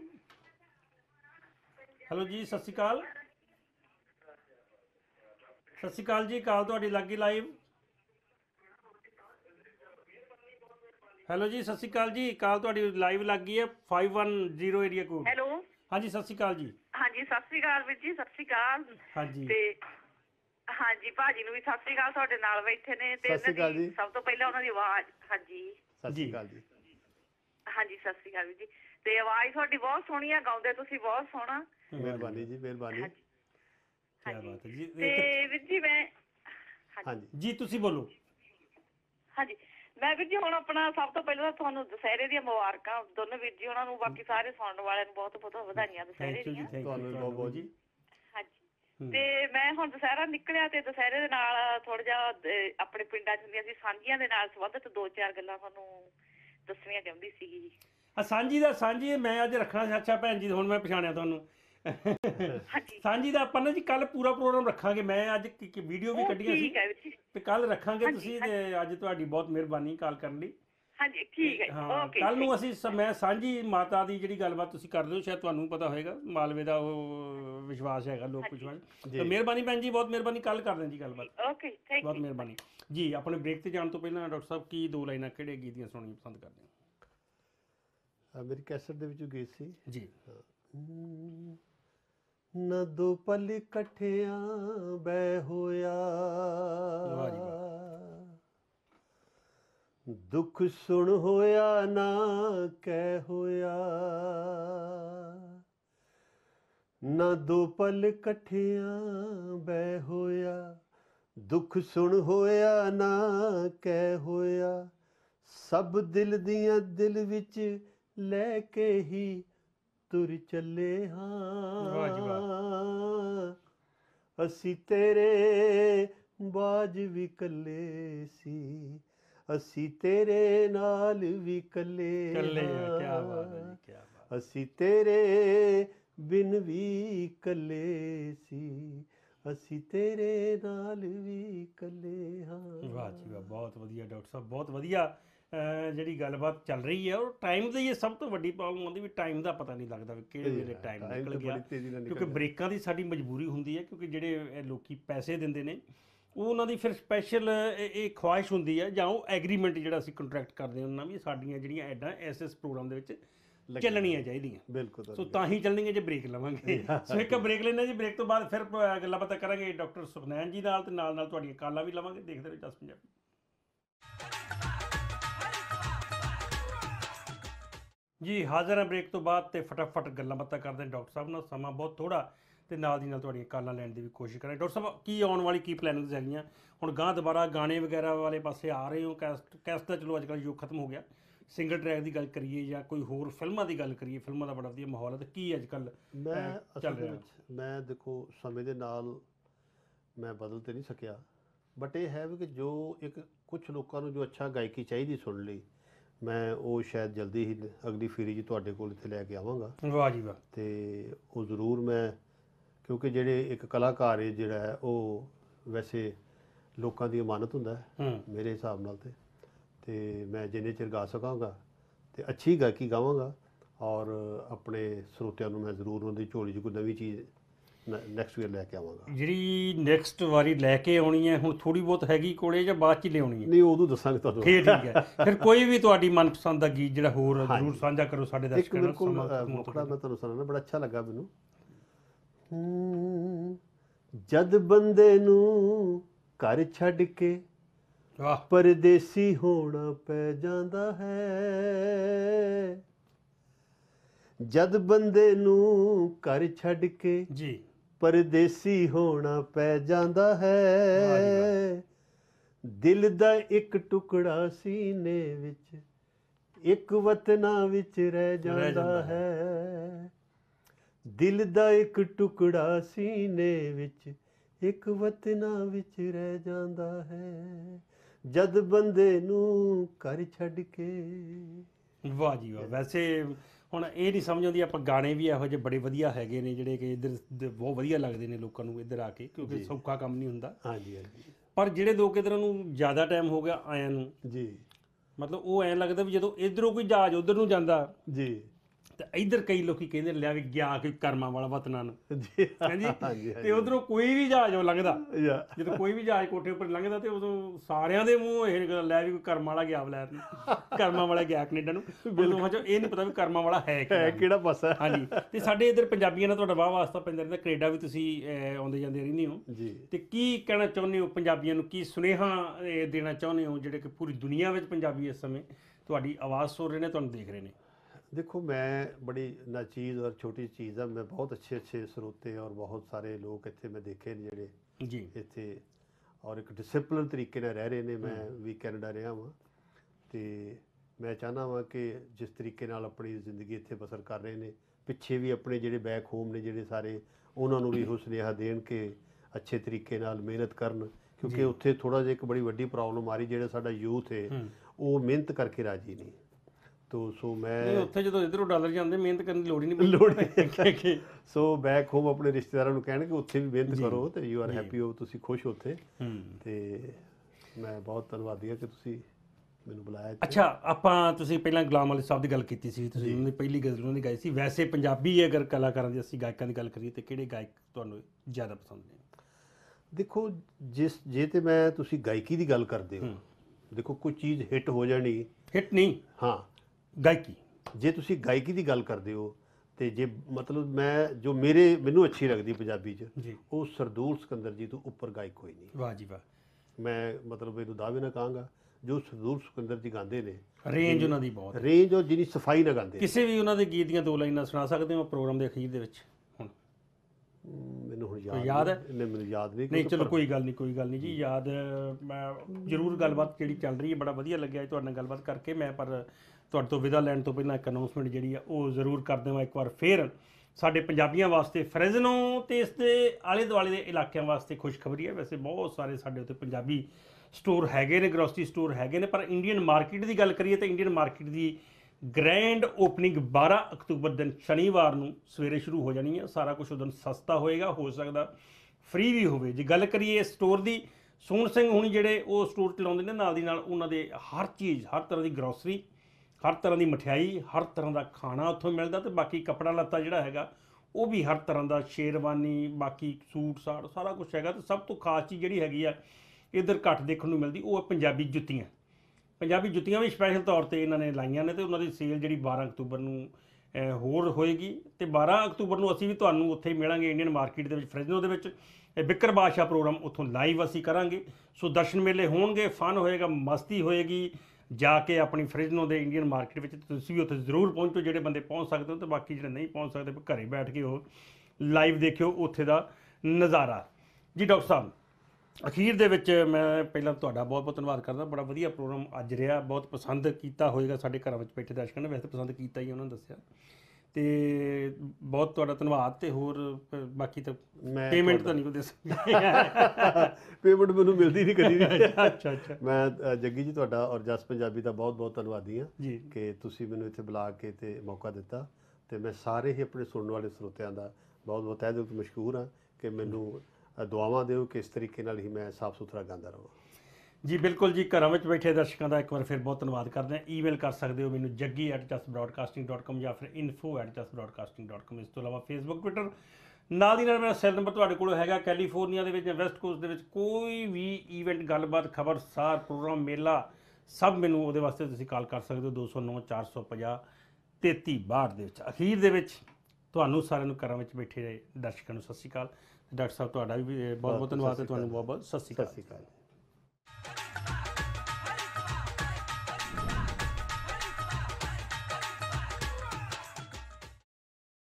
ਜੀ, ਸਤਿ ਸ਼੍ਰੀ ਅਕਾਲ। ਸਤਿ ਸ਼੍ਰੀ ਅਕਾਲ ਜੀ, ਕਾਲ ਤੁਹਾਡੀ ਲੱਗ ਗਈ ਲਾਈਵ। ਹੈਲੋ ਜੀ, ਸਤਿ ਸ਼੍ਰੀ ਅਕਾਲ ਜੀ, ਕਾਲ ਤੁਹਾਡੀ ਲਾਈਵ ਲੱਗ ਗਈ ਹੈ 510 ਏਰੀਆ ਕੋਡ। ਹੈਲੋ ਹਾਂਜੀ ਸਤਿ ਸ਼੍ਰੀ ਅਕਾਲ ਜੀ। ਹਾਂਜੀ ਸਤਿ ਸ਼੍ਰੀ ਅਕਾਲ ਵੀਰ ਜੀ, ਸਤਿ ਸ਼੍ਰੀ ਅਕਾਲ। ਹਾਂਜੀ ਤੇ ਹਾਂਜੀ ਭਾਜੀ ਨੂੰ ਵੀ ਸਤਿ ਸ਼੍ਰੀ ਅਕਾਲ, ਤੁਹਾਡੇ ਨਾਲ ਬੈਠੇ ਨੇ। ਤੇ ਇਹਨਾਂ ਦੀ ਸਭ ਤੋਂ ਪਹਿਲਾਂ ਉਹਨਾਂ ਦੀ ਆਵਾਜ਼। ਹਾਂਜੀ ਸਤਿ ਸ਼੍ਰੀ ਅਕਾਲ ਜੀ। ਹਾਂਜੀ ਸਤਿ ਸ਼੍ਰੀ ਅਕਾਲ ਵੀਰ ਜੀ। ਤੇ ਆਵਾਜ਼ ਤੁਹਾਡੀ ਬਹੁਤ ਸੋਹਣੀ ਆ, ਗਾਉਂਦੇ ਤੁਸੀਂ ਬਹੁਤ ਸੋਹਣਾ। ਮਿਹਰਬਾਨੀ ਜੀ, ਮਿਹਰਬਾਨੀ। ਹਾਂਜੀ ਤੇ ਵੀਰ ਜੀ ਮੈਂ ਹਾਂਜੀ ਜੀ ਤੁਸੀਂ ਬੋਲੋ। ਹਾਂਜੀ ਮੈਂ ਵੀਰ ਜੀ ਹੁਣ ਆਪਣਾ ਸਭ ਤੋਂ ਪਹਿਲਾਂ ਤੁਹਾਨੂੰ ਦੁਸਹਿਰੇ ਦੀਆਂ ਮੁਬਾਰਕਾਂ ਦੋਨੋਂ ਵੀਰ ਜੀ ਉਹਨਾਂ ਨੂੰ, ਬਾਕੀ ਸਾਰੇ ਸੁਣਨ ਵਾਲਿਆਂ ਨੂੰ ਬਹੁਤ ਬਹੁਤ ਵਧਾਈਆਂ ਦੁਸਹਿਰੇ ਦੀਆਂ। ਤੁਹਾਨੂੰ ਬਹੁਤ ਬਹੁਤ ਜੀ। ਹਾਂਜੀ ਤੇ ਮੈਂ ਹੁਣ ਦੁਸਹਿਰਾ ਨਿਕਲਿਆ ਤੇ ਦੁਸਹਿਰੇ ਦੇ ਨਾਲ ਥੋੜਾ ਜਿਹਾ ਆਪਣੇ ਪਿੰਡਾਂ 'ਚ ਹੁੰਦੀਆਂ ਸੀ ਸਾਂਝੀਆਂ ਦੇ ਨਾਲ ਸੰਬੰਧਿਤ 2-4 ਗੱਲਾਂ ਤੁਹਾਨੂੰ ਦੱਸਣੀਆਂ ਚਾਹੁੰਦੀ ਸੀਗੀ ਜੀ। ਸਾਂਝੀ ਮੈਂ ਅੱਜ ਰੱਖਣਾ। ਅੱਛਾ ਭੈਣ ਜੀ, ਹੁਣ ਮੈਂ ਪਛਾਣਿਆ ਤੁਹਾਨੂੰ। ਸਾਂਝੀ ਦਾ ਆਪਾਂ ਨਾ ਜੀ ਕੱਲ ਪੂਰਾ ਪ੍ਰੋਗਰਾਮ ਰੱਖਾਂਗੇ। ਮੈਂ ਅੱਜ ਵੀਡੀਓ ਵੀ ਕੱਢੀਆਂ ਸੀ ਤੇ ਕੱਲ ਰੱਖਾਂਗੇ। ਤੁਸੀਂ ਤੇ ਅੱਜ ਤੁਹਾਡੀ ਬਹੁਤ ਮਿਹਰਬਾਨੀ ਕਾਲ ਕਰਨ ਲਈ। ਹਾਂਜੀ ਠੀਕ ਹੈ। ਹਾਂ ਕੱਲ ਨੂੰ ਅਸੀਂ ਮੈਂ ਸਾਂਝੀ ਮਾਤਾ ਦੀ ਜਿਹੜੀ ਗੱਲਬਾਤ ਤੁਸੀਂ ਕਰਦੇ ਹੋ, ਸ਼ਾਇਦ ਤੁਹਾਨੂੰ ਪਤਾ ਹੋਏਗਾ, ਮਾਲਵੇ ਦਾ ਉਹ ਵਿਸ਼ਵਾਸ ਹੈਗਾ, ਲੋਕ ਵਿਸ਼ਵਾਸ। ਤਾਂ ਮਿਹਰਬਾਨੀ ਭੈਣ ਜੀ, ਬਹੁਤ ਮਿਹਰਬਾਨੀ। ਕੱਲ ਕਰਦੇ ਜੀ ਗੱਲਬਾਤ। ਓਕੇ ਥੈਂਕ ਯੂ, ਬਹੁਤ ਮਿਹਰਬਾਨੀ ਜੀ। ਆਪਣੇ ਬ੍ਰੇਕ ਤੇ ਜਾਣ ਤੋਂ ਪਹਿਲਾਂ ਡਾਕਟਰ ਸਾਹਿਬ ਕੀ 2 ਲਾਈਨਾਂ ਕਿਹੜੇ ਗੀਤ ਦੀਆਂ ਸੁਣਨੀਆਂ ਪਸੰਦ ਕਰਦੇ ਹੋ? ਮੇਰੀ ਕੈਸਟ ਦੇ ਵਿੱਚੋਂ ਗੀਤ ਸੀ ਜੀ। ਨਾ 2 ਪਲ ਇਕੱਠਿਆਂ ਬਹਿ ਹੋਇਆ, ਦੁੱਖ ਸੁਣ ਹੋਇਆ ਨਾ ਕਹਿ ਹੋਇਆ, ਨਾ 2 ਪਲ ਇਕੱਠਿਆਂ ਬਹਿ ਹੋਇਆ, ਦੁੱਖ ਸੁਣ ਹੋਇਆ ਨਾ ਕਹਿ ਹੋਇਆ, ਸਭ ਦਿਲ ਦੀਆਂ ਦਿਲ ਵਿੱਚ ਲੈ ਕੇ ਹੀ ਤੁਰ ਚੱਲੇ ਹਾਂ, ਅਸੀਂ ਤੇਰੇ ਬਾਝ ਵੀ ਇਕੱਲੇ ਸੀ, ਅਸੀਂ ਤੇਰੇ ਨਾਲ ਵੀ ਇਕੱਲੇ ਹਾਂ, ਅਸੀਂ ਤੇਰੇ ਬਿਨ ਵੀ ਇਕੱਲੇ ਸੀ, ਅਸੀਂ ਤੇਰੇ ਨਾਲ ਵੀ ਇਕੱਲੇ ਹਾਂ। ਵਾਹ ਜੀ ਵਾਹ, ਬਹੁਤ ਵਧੀਆ ਡਾਕਟਰ ਸਾਹਿਬ, ਬਹੁਤ ਵਧੀਆ। ਜਿਹੜੀ ਗੱਲਬਾਤ ਚੱਲ ਰਹੀ ਹੈ ਉਹ ਟਾਈਮ ਦੀ, ਇਹ ਸਭ ਤੋਂ ਵੱਡੀ ਪ੍ਰੋਬਲਮ ਆਉਂਦੀ ਵੀ ਟਾਈਮ ਦਾ ਪਤਾ ਨਹੀਂ ਲੱਗਦਾ ਵੀ ਕਿਹੜੇ ਵੇਲੇ ਟਾਈਮ ਨਿਕਲ ਗਿਆ, ਕਿਉਂਕਿ ਬ੍ਰੇਕਾਂ ਦੀ ਸਾਡੀ ਮਜਬੂਰੀ ਹੁੰਦੀ ਹੈ, ਕਿਉਂਕਿ ਜਿਹੜੇ ਲੋਕੀ ਪੈਸੇ ਦਿੰਦੇ ਨੇ ਉਹ ਉਹਨਾਂ ਦੀ ਫਿਰ ਸਪੈਸ਼ਲ ਇਹ ਖੁਆਇਸ਼ ਹੁੰਦੀ ਹੈ, ਜਾਂ ਉਹ ਐਗਰੀਮੈਂਟ ਜਿਹੜਾ ਅਸੀਂ ਕੰਟਰੈਕਟ ਕਰਦੇ ਹਾਂ ਉਹਨਾਂ ਵੀ ਸਾਡੀਆਂ ਜਿਹੜੀਆਂ ਐਡਾਂ ਇਸ ਪ੍ਰੋਗਰਾਮ ਦੇ ਵਿੱਚ ਚੱਲਣੀਆਂ ਚਾਹੀਦੀਆਂ। ਬਿਲਕੁਲ। ਸੋ ਤਾਂ ਹੀ ਚੱਲਣਗੀਆਂ ਜੇ ਬ੍ਰੇਕ ਲਵਾਂਗੇ। ਸੋ ਇੱਕ ਬ੍ਰੇਕ ਲੈਣਾ ਜੀ, ਬ੍ਰੇਕ ਤੋਂ ਬਾਅਦ ਫਿਰ ਗੱਲਾਂ ਬਾਤਾਂ ਕਰਾਂਗੇ ਡਾਕਟਰ ਸੁਖਨੈਨ ਜੀ ਨਾਲ, ਤੇ ਨਾਲ ਤੁਹਾਡੀਆਂ ਕਾਲਾਂ ਵੀ ਲਵਾਂਗੇ। ਦੇਖਦੇ ਰਹੋ 10 ਪੰਜਾਬੀ। ਜੀ ਹਾਜ਼ਰ ਹਾਂ ਬ੍ਰੇਕ ਤੋਂ ਬਾਅਦ, ਤੇ ਫਟਾਫਟ ਗੱਲਾਂ ਬਾਤਾਂ ਕਰਦੇ ਹਾਂ ਡਾਕਟਰ ਸਾਹਿਬ ਨਾਲ। ਸਮਾਂ ਬਹੁਤ ਥੋੜਾ ਤੇ ਨਾਲ ਦੀ ਨਾਲ ਤੁਹਾਡੀਆਂ ਕਾਲਾਂ ਲੈਣ ਦੀ ਵੀ ਕੋਸ਼ਿਸ਼ ਕਰਾਂਗੇ। ਡਾਕਟਰ ਸਾਹਿਬ, ਕੀ ਆਉਣ ਵਾਲੀ ਕੀ ਪਲੈਨਿੰਗਸ ਹੈਗੀਆਂ ਹੁਣ? ਗਾਂ ਦੁਬਾਰਾ ਗਾਣੇ ਵਗੈਰਾ ਵਾਲੇ ਪਾਸੇ ਆ ਰਹੇ ਹੋ? ਕੈਸਟ ਦਾ ਚਲੋ ਅੱਜ ਕੱਲ੍ਹ ਯੁੱਗ ਖਤਮ ਹੋ ਗਿਆ, ਸਿੰਗਲ ਟਰੈਕ ਦੀ ਗੱਲ ਕਰੀਏ ਜਾਂ ਕੋਈ ਹੋਰ ਫਿਲਮਾਂ ਦੀ ਗੱਲ ਕਰੀਏ, ਫਿਲਮਾਂ ਦਾ ਬੜਾ ਵਧੀਆ ਮਾਹੌਲ ਹੈ, ਤੇ ਕੀ ਅੱਜ ਕੱਲ੍ਹ ਚੱਲ ਰਿਹਾ? ਮੈਂ ਦੇਖੋ ਸਮੇਂ ਦੇ ਨਾਲ ਮੈਂ ਬਦਲ ਤੇ ਨਹੀਂ ਸਕਿਆ, ਬਟ ਇਹ ਹੈ ਵੀ ਕਿ ਜੋ ਇੱਕ ਕੁਝ ਲੋਕਾਂ ਨੂੰ ਜੋ ਅੱਛਾ ਗਾਇਕੀ ਚਾਹੀਦੀ ਸੁਣਨ ਲਈ, ਮੈਂ ਉਹ ਸ਼ਾਇਦ ਜਲਦੀ ਹੀ ਅਗਲੀ ਫੇਰੀ 'ਚ ਤੁਹਾਡੇ ਕੋਲ ਇੱਥੇ ਲੈ ਕੇ ਆਵਾਂਗਾ। ਵਾਹ ਜੀ ਵਾਹ। ਅਤੇ ਉਹ ਜ਼ਰੂਰ ਮੈਂ, ਕਿਉਂਕਿ ਜਿਹੜੇ ਇੱਕ ਕਲਾਕਾਰ ਹੈ ਜਿਹੜਾ ਹੈ ਉਹ ਵੈਸੇ ਲੋਕਾਂ ਦੀ ਅਮਾਨਤ ਹੁੰਦਾ ਹੈ ਮੇਰੇ ਹਿਸਾਬ ਨਾਲ, ਤੇ ਮੈਂ ਜਿੰਨੇ ਚਿਰ ਗਾ ਸਕਾਂਗਾ ਤੇ ਅੱਛੀ ਗਾਇਕੀ ਗਾਵਾਂਗਾ, ਔਰ ਆਪਣੇ ਸਰੋਤਿਆਂ ਨੂੰ ਮੈਂ ਜ਼ਰੂਰ ਉਹਨਾਂ ਦੀ ਝੋਲੀ 'ਚ ਕੋਈ ਨਵੀਂ ਚੀਜ਼ ਨੈਕਸਟ ਈਅਰ ਲੈ ਕੇ ਆਵਾਂਗਾ। ਜਿਹੜੀ ਨੈਕਸਟ ਵਾਰੀ ਲੈ ਕੇ ਆਉਣੀ ਹੈ ਹੁਣ ਥੋੜੀ ਬਹੁਤ ਹੈਗੀ ਕੋਲੇ ਜਾਂ ਬਾਅਦ 'ਚ ਲਿਆਉਣੀ ਹੈ? ਨਹੀਂ, ਉਦੋਂ ਦੱਸਾਂਗੇ ਤੁਹਾਨੂੰ। ਠੀਕ ਹੈ। ਫਿਰ ਕੋਈ ਵੀ ਤੁਹਾਡੀ ਮਨਪਸੰਦ ਦਾ ਗੀਤ ਜਿਹੜਾ ਹੋਰ ਜ਼ਰੂਰ ਸਾਂਝਾ ਕਰੋ ਸਾਡੇ ਦਰਸ਼ਕਾਂ ਨਾਲ। ਬਿਲਕੁਲ ਮੁਖੜਾ ਮੈਂ ਤੁਹਾਨੂੰ ਸੁਣਾਉਣਾ ਬੜਾ ਅੱਛਾ ਲੱਗਾ ਮੈਨੂੰ। ਜਦ ਬੰਦੇ ਨੂੰ ਘਰ ਛੱਡ ਕੇ ਪਰਦੇਸੀ ਹੋਣਾ ਪੈ ਜਾਂਦਾ ਹੈ, ਜਦ ਬੰਦੇ ਨੂੰ ਘਰ ਛੱਡ ਕੇ ਜੀ ਪਰਦੇਸੀ ਹੋਣਾ ਪੈ ਜਾਂਦਾ ਹੈ, ਦਿਲ ਦਾ ਇੱਕ ਟੁਕੜਾ ਸੀਨੇ ਵਿੱਚ ਇੱਕ ਵਤਨਾਂ ਵਿੱਚ ਰਹਿ ਜਾਂਦਾ ਹੈ, ਦਿਲ ਦਾ ਇੱਕ ਟੁਕੜਾ ਸੀਨੇ ਵਿੱਚ ਇੱਕ ਵਤਨਾਂ ਵਿੱਚ ਰਹਿ ਜਾਂਦਾ ਹੈ, ਜਦ ਬੰਦੇ ਨੂੰ ਘਰ ਛੱਡ ਕੇ। ਵਾਹ ਜੀ ਵਾਹ। ਵੈਸੇ ਹੁਣ ਇਹ ਨਹੀਂ ਸਮਝ ਆਉਂਦੀ, ਆਪਾਂ ਗਾਣੇ ਵੀ ਇਹੋ ਜਿਹੇ ਬੜੇ ਵਧੀਆ ਹੈਗੇ ਨੇ ਜਿਹੜੇ ਕਿ ਇੱਧਰ ਬਹੁਤ ਵਧੀਆ ਲੱਗਦੇ ਨੇ ਲੋਕਾਂ ਨੂੰ ਇੱਧਰ ਆ ਕੇ, ਕਿਉਂਕਿ ਸੌਖਾ ਕੰਮ ਨਹੀਂ ਹੁੰਦਾ। ਹਾਂਜੀ ਹਾਂਜੀ। ਪਰ ਜਿਹੜੇ ਲੋਕ ਇੱਧਰ ਨੂੰ ਜ਼ਿਆਦਾ ਟਾਈਮ ਹੋ ਗਿਆ ਆਇਆਂ ਨੂੰ ਜੀ, ਮਤਲਬ ਉਹ ਐਂ ਲੱਗਦਾ ਵੀ ਜਦੋਂ ਇੱਧਰੋਂ ਕੋਈ ਜਹਾਜ਼ ਉੱਧਰ ਨੂੰ ਜਾਂਦਾ ਜੀ, ਤੇ ਇੱਧਰ ਕਈ ਲੋਕੀ ਕਹਿੰਦੇ ਲਿਆ ਵੀ ਗਿਆ ਕਿ ਕਰਮਾਂ ਵਾਲਾ ਵਤਨਾਂ ਨੂੰ ਜੀ, ਹਾਂਜੀ। ਤੇ ਉਧਰੋਂ ਕੋਈ ਵੀ ਜਹਾਜ਼ ਉਹ ਲੰਘਦਾ, ਜਦੋਂ ਕੋਈ ਵੀ ਜਹਾਜ਼ ਕੋਠੇ ਉੱਪਰ ਲੰਘਦਾ ਤੇ ਉਦੋਂ ਸਾਰਿਆਂ ਦੇ ਮੂੰਹ ਇਹ ਨਿਕਲਦਾ ਲੈ ਵੀ ਕੋਈ ਕਰਮਾਂ ਵਾਲਾ ਗਿਆ ਬਲੈਤ ਨੂੰ, ਕਰਮਾਂ ਵਾਲਾ ਗਿਆ ਕੈਨੇਡਾ ਨੂੰ। ਉਦੋਂ ਇਹ ਨਹੀਂ ਪਤਾ ਵੀ ਕਰਮਾਂ ਵਾਲਾ ਹੈ ਕਿਹੜਾ ਪਾਸਾ। ਹਾਂਜੀ। ਤੇ ਸਾਡੇ ਇੱਧਰ ਪੰਜਾਬੀਆਂ ਨਾਲ ਤੁਹਾਡਾ ਵਾਹ ਵਾਸਤਾ ਪੈਂਦਾ ਰਹਿੰਦਾ, ਕੈਨੇਡਾ ਵੀ ਤੁਸੀਂ ਆਉਂਦੇ ਜਾਂਦੇ ਰਹਿੰਦੇ ਹੋ ਜੀ, ਤੇ ਕੀ ਕਹਿਣਾ ਚਾਹੁੰਦੇ ਹੋ ਪੰਜਾਬੀਆਂ ਨੂੰ, ਕੀ ਸੁਨੇਹਾ ਦੇਣਾ ਚਾਹੁੰਦੇ ਹੋ ਜਿਹੜੇ ਕਿ ਪੂਰੀ ਦੁਨੀਆ ਵਿੱਚ ਪੰਜਾਬੀ ਇਸ ਸਮੇਂ ਤੁਹਾਡੀ ਆਵਾਜ਼ ਸੁਣ ਰਹੇ ਨੇ, ਤੁਹਾਨੂੰ ਦੇਖ ਰਹੇ ਨੇ? ਦੇਖੋ, ਮੈਂ ਬੜੀ ਨਾਚੀਜ਼ ਔਰ ਛੋਟੀ ਚੀਜ਼ ਆ, ਮੈਂ ਬਹੁਤ ਅੱਛੇ ਸਰੋਤੇ ਔਰ ਬਹੁਤ ਸਾਰੇ ਲੋਕ ਇੱਥੇ ਮੈਂ ਦੇਖੇ ਨੇ ਜਿਹੜੇ ਜੀ ਇੱਥੇ ਔਰ ਇੱਕ ਡਿਸਿਪਲਿਨ ਤਰੀਕੇ ਨਾਲ ਰਹਿ ਰਹੇ ਨੇ। ਮੈਂ ਵੀ ਕੈਨੇਡਾ ਰਿਹਾ ਵਾਂ ਅਤੇ ਮੈਂ ਚਾਹੁੰਦਾ ਵਾਂ ਕਿ ਜਿਸ ਤਰੀਕੇ ਨਾਲ ਆਪਣੀ ਜ਼ਿੰਦਗੀ ਇੱਥੇ ਬਸਰ ਕਰ ਰਹੇ ਨੇ, ਪਿੱਛੇ ਵੀ ਆਪਣੇ ਜਿਹੜੇ ਬੈਕ ਹੋਮ ਨੇ ਜਿਹੜੇ ਸਾਰੇ, ਉਹਨਾਂ ਨੂੰ ਵੀ ਇਹੋ ਸੁਨੇਹਾ ਦੇਣ ਕਿ ਅੱਛੇ ਤਰੀਕੇ ਨਾਲ ਮਿਹਨਤ ਕਰਨ, ਕਿਉਂਕਿ ਉੱਥੇ ਥੋੜ੍ਹਾ ਜਿਹਾ ਇੱਕ ਬੜੀ ਵੱਡੀ ਪ੍ਰੋਬਲਮ ਆ ਰਹੀ, ਜਿਹੜਾ ਸਾਡਾ ਯੂਥ ਹੈ ਉਹ ਮਿਹਨਤ ਕਰਕੇ ਰਾਜੀ ਨਹੀਂ। ਸੋ ਮੈਂ ਉੱਥੇ ਜਦੋਂ ਇੱਧਰੋਂ ਡਾਲਰ ਜਾਂਦੇ ਮਿਹਨਤ ਕਰਨ ਦੀ ਲੋੜ ਨਹੀਂ। ਸੋ ਬੈਕ ਹੋਮ ਆਪਣੇ ਰਿਸ਼ਤੇਦਾਰਾਂ ਨੂੰ ਕਹਿਣ ਕਿ ਉੱਥੇ ਵੀ ਮਿਹਨਤ ਕਰੋ ਤੇ ਯੂ ਆਰ ਹੈਪੀ ਹੋ, ਤੁਸੀਂ ਖੁਸ਼ ਹੋ ਉੱਥੇ। ਤੇ ਮੈਂ ਬਹੁਤ ਧੰਨਵਾਦੀ ਹਾਂ ਕਿ ਤੁਸੀਂ ਮੈਨੂੰ ਬੁਲਾਇਆ। ਅੱਛਾ, ਆਪਾਂ ਤੁਸੀਂ ਪਹਿਲਾਂ ਗੁਲਾਮ ਅਲੀ ਸਾਹਿਬ ਦੀ ਗੱਲ ਕੀਤੀ ਸੀ, ਤੁਸੀਂ ਉਹਨਾਂ ਦੀ ਪਹਿਲੀ ਗਜ਼ਲ ਉਹਨਾਂ ਦੀ ਗਾਈ ਸੀ। ਵੈਸੇ ਪੰਜਾਬੀ ਅਗਰ ਕਲਾਕਾਰਾਂ ਦੀ ਅਸੀਂ ਗਾਇਕਾਂ ਦੀ ਗੱਲ ਕਰੀਏ ਤਾਂ ਕਿਹੜੇ ਗਾਇਕ ਤੁਹਾਨੂੰ ਜ਼ਿਆਦਾ ਪਸੰਦ ਨੇ? ਦੇਖੋ, ਜੇ ਤੇ ਮੈਂ ਤੁਸੀਂ ਗਾਇਕੀ ਦੀ ਗੱਲ ਕਰਦੇ ਹੋ, ਦੇਖੋ ਕੋਈ ਚੀਜ਼ ਹਿੱਟ ਹੋ ਜਾਣੀ, ਹਿੱਟ ਨਹੀਂ, ਹਾਂ ਗਾਇਕੀ। ਜੇ ਤੁਸੀਂ ਗਾਇਕੀ ਦੀ ਗੱਲ ਕਰਦੇ ਹੋ ਤੇ ਜੇ ਮਤਲਬ ਮੈਂ ਜੋ ਮੈਨੂੰ ਅੱਛੀ ਲੱਗਦੀ ਪੰਜਾਬੀ 'ਚ, ਉਹ ਸਰਦੂਲ ਸਿਕੰਦਰ ਜੀ ਤੋਂ ਉੱਪਰ ਗਾਇਕ ਕੋਈ ਨਹੀਂ। ਵਾਹ ਜੀ ਵਾਹ। ਮੈਂ ਮਤਲਬ ਇਹਨੂੰ ਦਾਅਵੇ ਨਾਲ ਕਹਾਂਗਾ, ਜੋ ਸਰਦੂਲ ਸਿਕੰਦਰ ਜੀ ਗਾਉਂਦੇ ਨੇ, ਰੇਂਜ ਉਹਨਾਂ ਦੀ ਬਹੁਤ, ਰੇਂਜ ਔਰ ਜਿੰਨੀ ਸਫਾਈ ਨਾਲ ਗਾਉਂਦੇ। ਕਿਸੇ ਵੀ ਉਹਨਾਂ ਦੇ ਗੀਤ ਦੀਆਂ 2 ਲਾਈਨਾਂ ਸੁਣਾ ਸਕਦੇ ਹੋ ਪ੍ਰੋਗਰਾਮ ਦੇ ਅਖੀਰ ਦੇ ਵਿੱਚ? ਹੁਣ ਮੈਨੂੰ ਹੁਣ ਯਾਦ ਹੈ? ਮੈਨੂੰ ਯਾਦ ਨਹੀਂ, ਚਲੋ ਕੋਈ ਗੱਲ ਨਹੀਂ ਜੀ, ਯਾਦ ਮੈਂ ਜ਼ਰੂਰ। ਗੱਲਬਾਤ ਜਿਹੜੀ ਚੱਲ ਰਹੀ ਹੈ ਬੜਾ ਵਧੀਆ ਲੱਗਿਆ ਤੁਹਾਡੇ ਨਾਲ ਗੱਲਬਾਤ ਕਰਕੇ। ਮੈਂ ਪਰ ਤੁਹਾਡੇ ਤੋਂ ਵਿਦਾ ਲੈਣ ਤੋਂ ਪਹਿਲਾਂ ਇੱਕ ਅਨਾਉਂਸਮੈਂਟ ਜਿਹੜੀ ਆ ਉਹ ਜ਼ਰੂਰ ਕਰ ਦੇਵਾਂ ਇੱਕ ਵਾਰ ਫੇਰ। ਸਾਡੇ ਪੰਜਾਬੀਆਂ ਵਾਸਤੇ ਫਰੈਜ਼ਨੋ ਤੇ ਇਸ ਦੇ ਆਲੇ ਦੁਆਲੇ ਦੇ ਇਲਾਕਿਆਂ ਵਾਸਤੇ ਖੁਸ਼ਖਬਰੀ ਹੈ। ਵੈਸੇ ਬਹੁਤ ਸਾਰੇ ਸਾਡੇ ਉੱਤੇ ਪੰਜਾਬੀ ਸਟੋਰ ਹੈਗੇ ਨੇ, ਗਰੋਸਰੀ ਸਟੋਰ ਹੈਗੇ ਨੇ, ਪਰ ਇੰਡੀਅਨ ਮਾਰਕੀਟ ਦੀ ਗੱਲ ਕਰੀਏ ਤਾਂ ਇੰਡੀਅਨ ਮਾਰਕੀਟ ਦੀ ਗ੍ਰੈਂਡ ਓਪਨਿੰਗ 12 ਅਕਤੂਬਰ ਦਿਨ ਸ਼ਨੀਵਾਰ ਨੂੰ ਸਵੇਰੇ ਸ਼ੁਰੂ ਹੋ ਜਾਣੀ ਹੈ। ਸਾਰਾ ਕੁਝ ਉਦੋਂ ਸਸਤਾ ਹੋਏਗਾ, ਹੋ ਸਕਦਾ ਫ੍ਰੀ ਵੀ ਹੋਵੇ। ਜੇ ਗੱਲ ਕਰੀਏ ਸਟੋਰ ਦੀ, ਸੋਹਣ ਸਿੰਘ ਹੁਣੀ ਜਿਹੜੇ ਉਹ ਸਟੋਰ ਚਲਾਉਂਦੇ ਨੇ, ਨਾਲ ਦੀ ਨਾਲ ਉਹਨਾਂ ਦੇ ਹਰ ਚੀਜ਼, ਹਰ ਤਰ੍ਹਾਂ ਦੀ ਗਰੋਸਰੀ, ਹਰ ਤਰ੍ਹਾਂ ਦੀ ਮਠਿਆਈ, ਹਰ ਤਰ੍ਹਾਂ ਦਾ ਖਾਣਾ ਉੱਥੋਂ ਮਿਲਦਾ। ਤੇ ਬਾਕੀ ਕੱਪੜਾ ਲੱਤਾ ਜਿਹੜਾ ਹੈਗਾ ਉਹ ਵੀ ਹਰ ਤਰ੍ਹਾਂ ਦਾ, ਸ਼ੇਰਵਾਨੀ, ਬਾਕੀ ਸੂਟ ਸਾਟ ਸਾਰਾ ਕੁਝ ਹੈਗਾ। ਤੇ ਸਭ ਤੋਂ ਖਾਸ ਚੀਜ਼ ਜਿਹੜੀ ਹੈਗੀ ਆ ਇੱਧਰ ਘੱਟ ਦੇਖਣ ਨੂੰ ਮਿਲਦੀ, ਉਹ ਹੈ ਪੰਜਾਬੀ ਜੁੱਤੀਆਂ। ਪੰਜਾਬੀ ਜੁੱਤੀਆਂ ਵੀ ਸਪੈਸ਼ਲ ਤੌਰ 'ਤੇ ਇਹਨਾਂ ਨੇ ਲਾਈਆਂ ਨੇ, ਤੇ ਉਹਨਾਂ ਦੀ ਸੇਲ ਜਿਹੜੀ 12 ਅਕਤੂਬਰ ਨੂੰ ਹੋਰ ਹੋਏਗੀ। ਤੇ 12 ਅਕਤੂਬਰ ਨੂੰ ਅਸੀਂ ਵੀ ਤੁਹਾਨੂੰ ਉੱਥੇ ਹੀ ਮਿਲਾਂਗੇ ਇੰਡੀਅਨ ਮਾਰਕੀਟ ਦੇ ਵਿੱਚ, ਫਰੈਜ਼ਨੋ ਦੇ ਵਿੱਚ। ਬਿੱਕਰ ਬਾਦਸ਼ਾਹ ਪ੍ਰੋਗਰਾਮ ਉੱਥੋਂ ਲਾਈਵ ਅਸੀਂ ਕਰਾਂਗੇ। ਸੋ ਦਰਸ਼ਨ ਮੇਲੇ ਹੋਣਗੇ, ਫਨ ਹੋਏਗਾ, ਮਸਤੀ ਹੋਏਗੀ। ਜਾ ਕੇ ਆਪਣੀ ਫਰੈਜ਼ਨੋ ਦੇ ਇੰਡੀਅਨ ਮਾਰਕੀਟ ਵਿੱਚ ਤੁਸੀਂ ਵੀ ਉੱਥੇ ਜ਼ਰੂਰ ਪਹੁੰਚੋ, ਜਿਹੜੇ ਬੰਦੇ ਪਹੁੰਚ ਸਕਦੇ ਹੋ। ਤੇ ਬਾਕੀ ਜਿਹੜੇ ਨਹੀਂ ਪਹੁੰਚ ਸਕਦੇ ਘਰੇ ਬੈਠ ਕੇ ਉਹ ਲਾਈਵ ਦੇਖਿਓ ਉੱਥੇ ਦਾ ਨਜ਼ਾਰਾ। ਜੀ ਡਾਕਟਰ ਸਾਹਿਬ, ਅਖੀਰ ਦੇ ਵਿੱਚ ਮੈਂ ਪਹਿਲਾਂ ਤੁਹਾਡਾ ਬਹੁਤ ਬਹੁਤ ਧੰਨਵਾਦ ਕਰਦਾ। ਬੜਾ ਵਧੀਆ ਪ੍ਰੋਗਰਾਮ ਅੱਜ ਰਿਹਾ, ਬਹੁਤ ਪਸੰਦ ਕੀਤਾ ਹੋਏਗਾ ਸਾਡੇ ਘਰਾਂ ਵਿੱਚ ਬੈਠੇ ਦਰਸ਼ਕਾਂ ਨੇ, ਵੈਸੇ ਪਸੰਦ ਕੀਤਾ ਹੀ ਉਹਨਾਂ ਨੇ ਦੱਸਿਆ, ਤੇ ਬਹੁਤ ਤੁਹਾਡਾ ਧੰਨਵਾਦ। ਤੇ ਹੋਰ ਬਾਕੀ ਤਾਂ ਮੈਂ ਪੇਮੈਂਟ ਤਾਂ ਨਹੀਂ ਕੋਈ ਦੇ ਸਕਦਾ, ਪੇਮੈਂਟ ਮੈਨੂੰ ਮਿਲਦੀ ਨਹੀਂ ਕਦੀ ਵੀ। ਅੱਛਾ ਅੱਛਾ ਮੈਂ ਜੱਗੀ ਜੀ ਤੁਹਾਡਾ ਔਰ ਜਸ ਪੰਜਾਬੀ ਦਾ ਬਹੁਤ ਬਹੁਤ ਧੰਨਵਾਦੀ ਹਾਂ ਜੀ ਕਿ ਤੁਸੀਂ ਮੈਨੂੰ ਇੱਥੇ ਬੁਲਾ ਕੇ ਤੇ ਮੌਕਾ ਦਿੱਤਾ, ਤੇ ਮੈਂ ਸਾਰੇ ਹੀ ਆਪਣੇ ਸੁਣਨ ਵਾਲੇ ਸਰੋਤਿਆਂ ਦਾ ਬਹੁਤ ਬਹੁਤ ਤਹਿ ਦਿਲ ਤੋਂ ਮਸ਼ਕੂਰ ਹਾਂ ਕਿ ਮੈਨੂੰ ਦੁਆਵਾਂ ਦਿਓ ਕਿ ਇਸ ਤਰੀਕੇ ਨਾਲ ਹੀ ਮੈਂ ਸਾਫ਼ ਸੁਥਰਾ ਗਾਉਂਦਾ ਰਹਾਂ। ਜੀ ਬਿਲਕੁਲ ਜੀ, ਘਰਾਂ ਵਿੱਚ ਬੈਠੇ ਦਰਸ਼ਕਾਂ ਦਾ ਇੱਕ ਵਾਰ ਫਿਰ ਬਹੁਤ ਧੰਨਵਾਦ ਕਰਦੇ ਹਾਂ। ਈਮੇਲ ਕਰ ਸਕਦੇ ਹੋ ਮੈਨੂੰ jaggi@jasbroadcasting.com ਜਾਂ ਫਿਰ info@jasbroadcasting.com। ਇਸ ਤੋਂ ਇਲਾਵਾ ਫੇਸਬੁੱਕ, ਟਵਿੱਟਰ, ਨਾਲ ਦੀ ਨਾਲ ਮੇਰਾ ਸੈੱਲ ਨੰਬਰ ਤੁਹਾਡੇ ਕੋਲ ਹੈਗਾ। ਕੈਲੀਫੋਰਨੀਆ ਦੇ ਵਿੱਚ ਜਾਂ ਵੈਸਟ ਕੋਸਟ ਦੇ ਵਿੱਚ ਕੋਈ ਵੀ ਈਵੈਂਟ, ਗੱਲਬਾਤ, ਖਬਰਸਾਰ, ਪ੍ਰੋਗਰਾਮ, ਮੇਲਾ, ਸਭ ਮੈਨੂੰ ਉਹਦੇ ਵਾਸਤੇ ਤੁਸੀਂ ਕਾਲ ਕਰ ਸਕਦੇ ਹੋ 209 450 3362 ਦੇ ਵਿੱਚ। ਅਖੀਰ ਦੇ ਵਿੱਚ ਤੁਹਾਨੂੰ ਸਾਰਿਆਂ ਨੂੰ ਘਰਾਂ ਵਿੱਚ ਬੈਠੇ ਦਰਸ਼ਕਾਂ ਨੂੰ ਸਤਿ ਸ਼੍ਰੀ ਅਕਾਲ। ਡਾਕਟਰ ਸਾਹਿਬ ਤੁਹਾਡਾ ਵੀ ਬਹੁਤ ਬਹੁਤ ਧੰਨਵਾਦ, ਤੇ ਤੁਹਾਨੂੰ ਬਹੁਤ ਬਹੁਤ ਸਤਿ ਸ਼੍ਰੀ ਅਕਾਲ।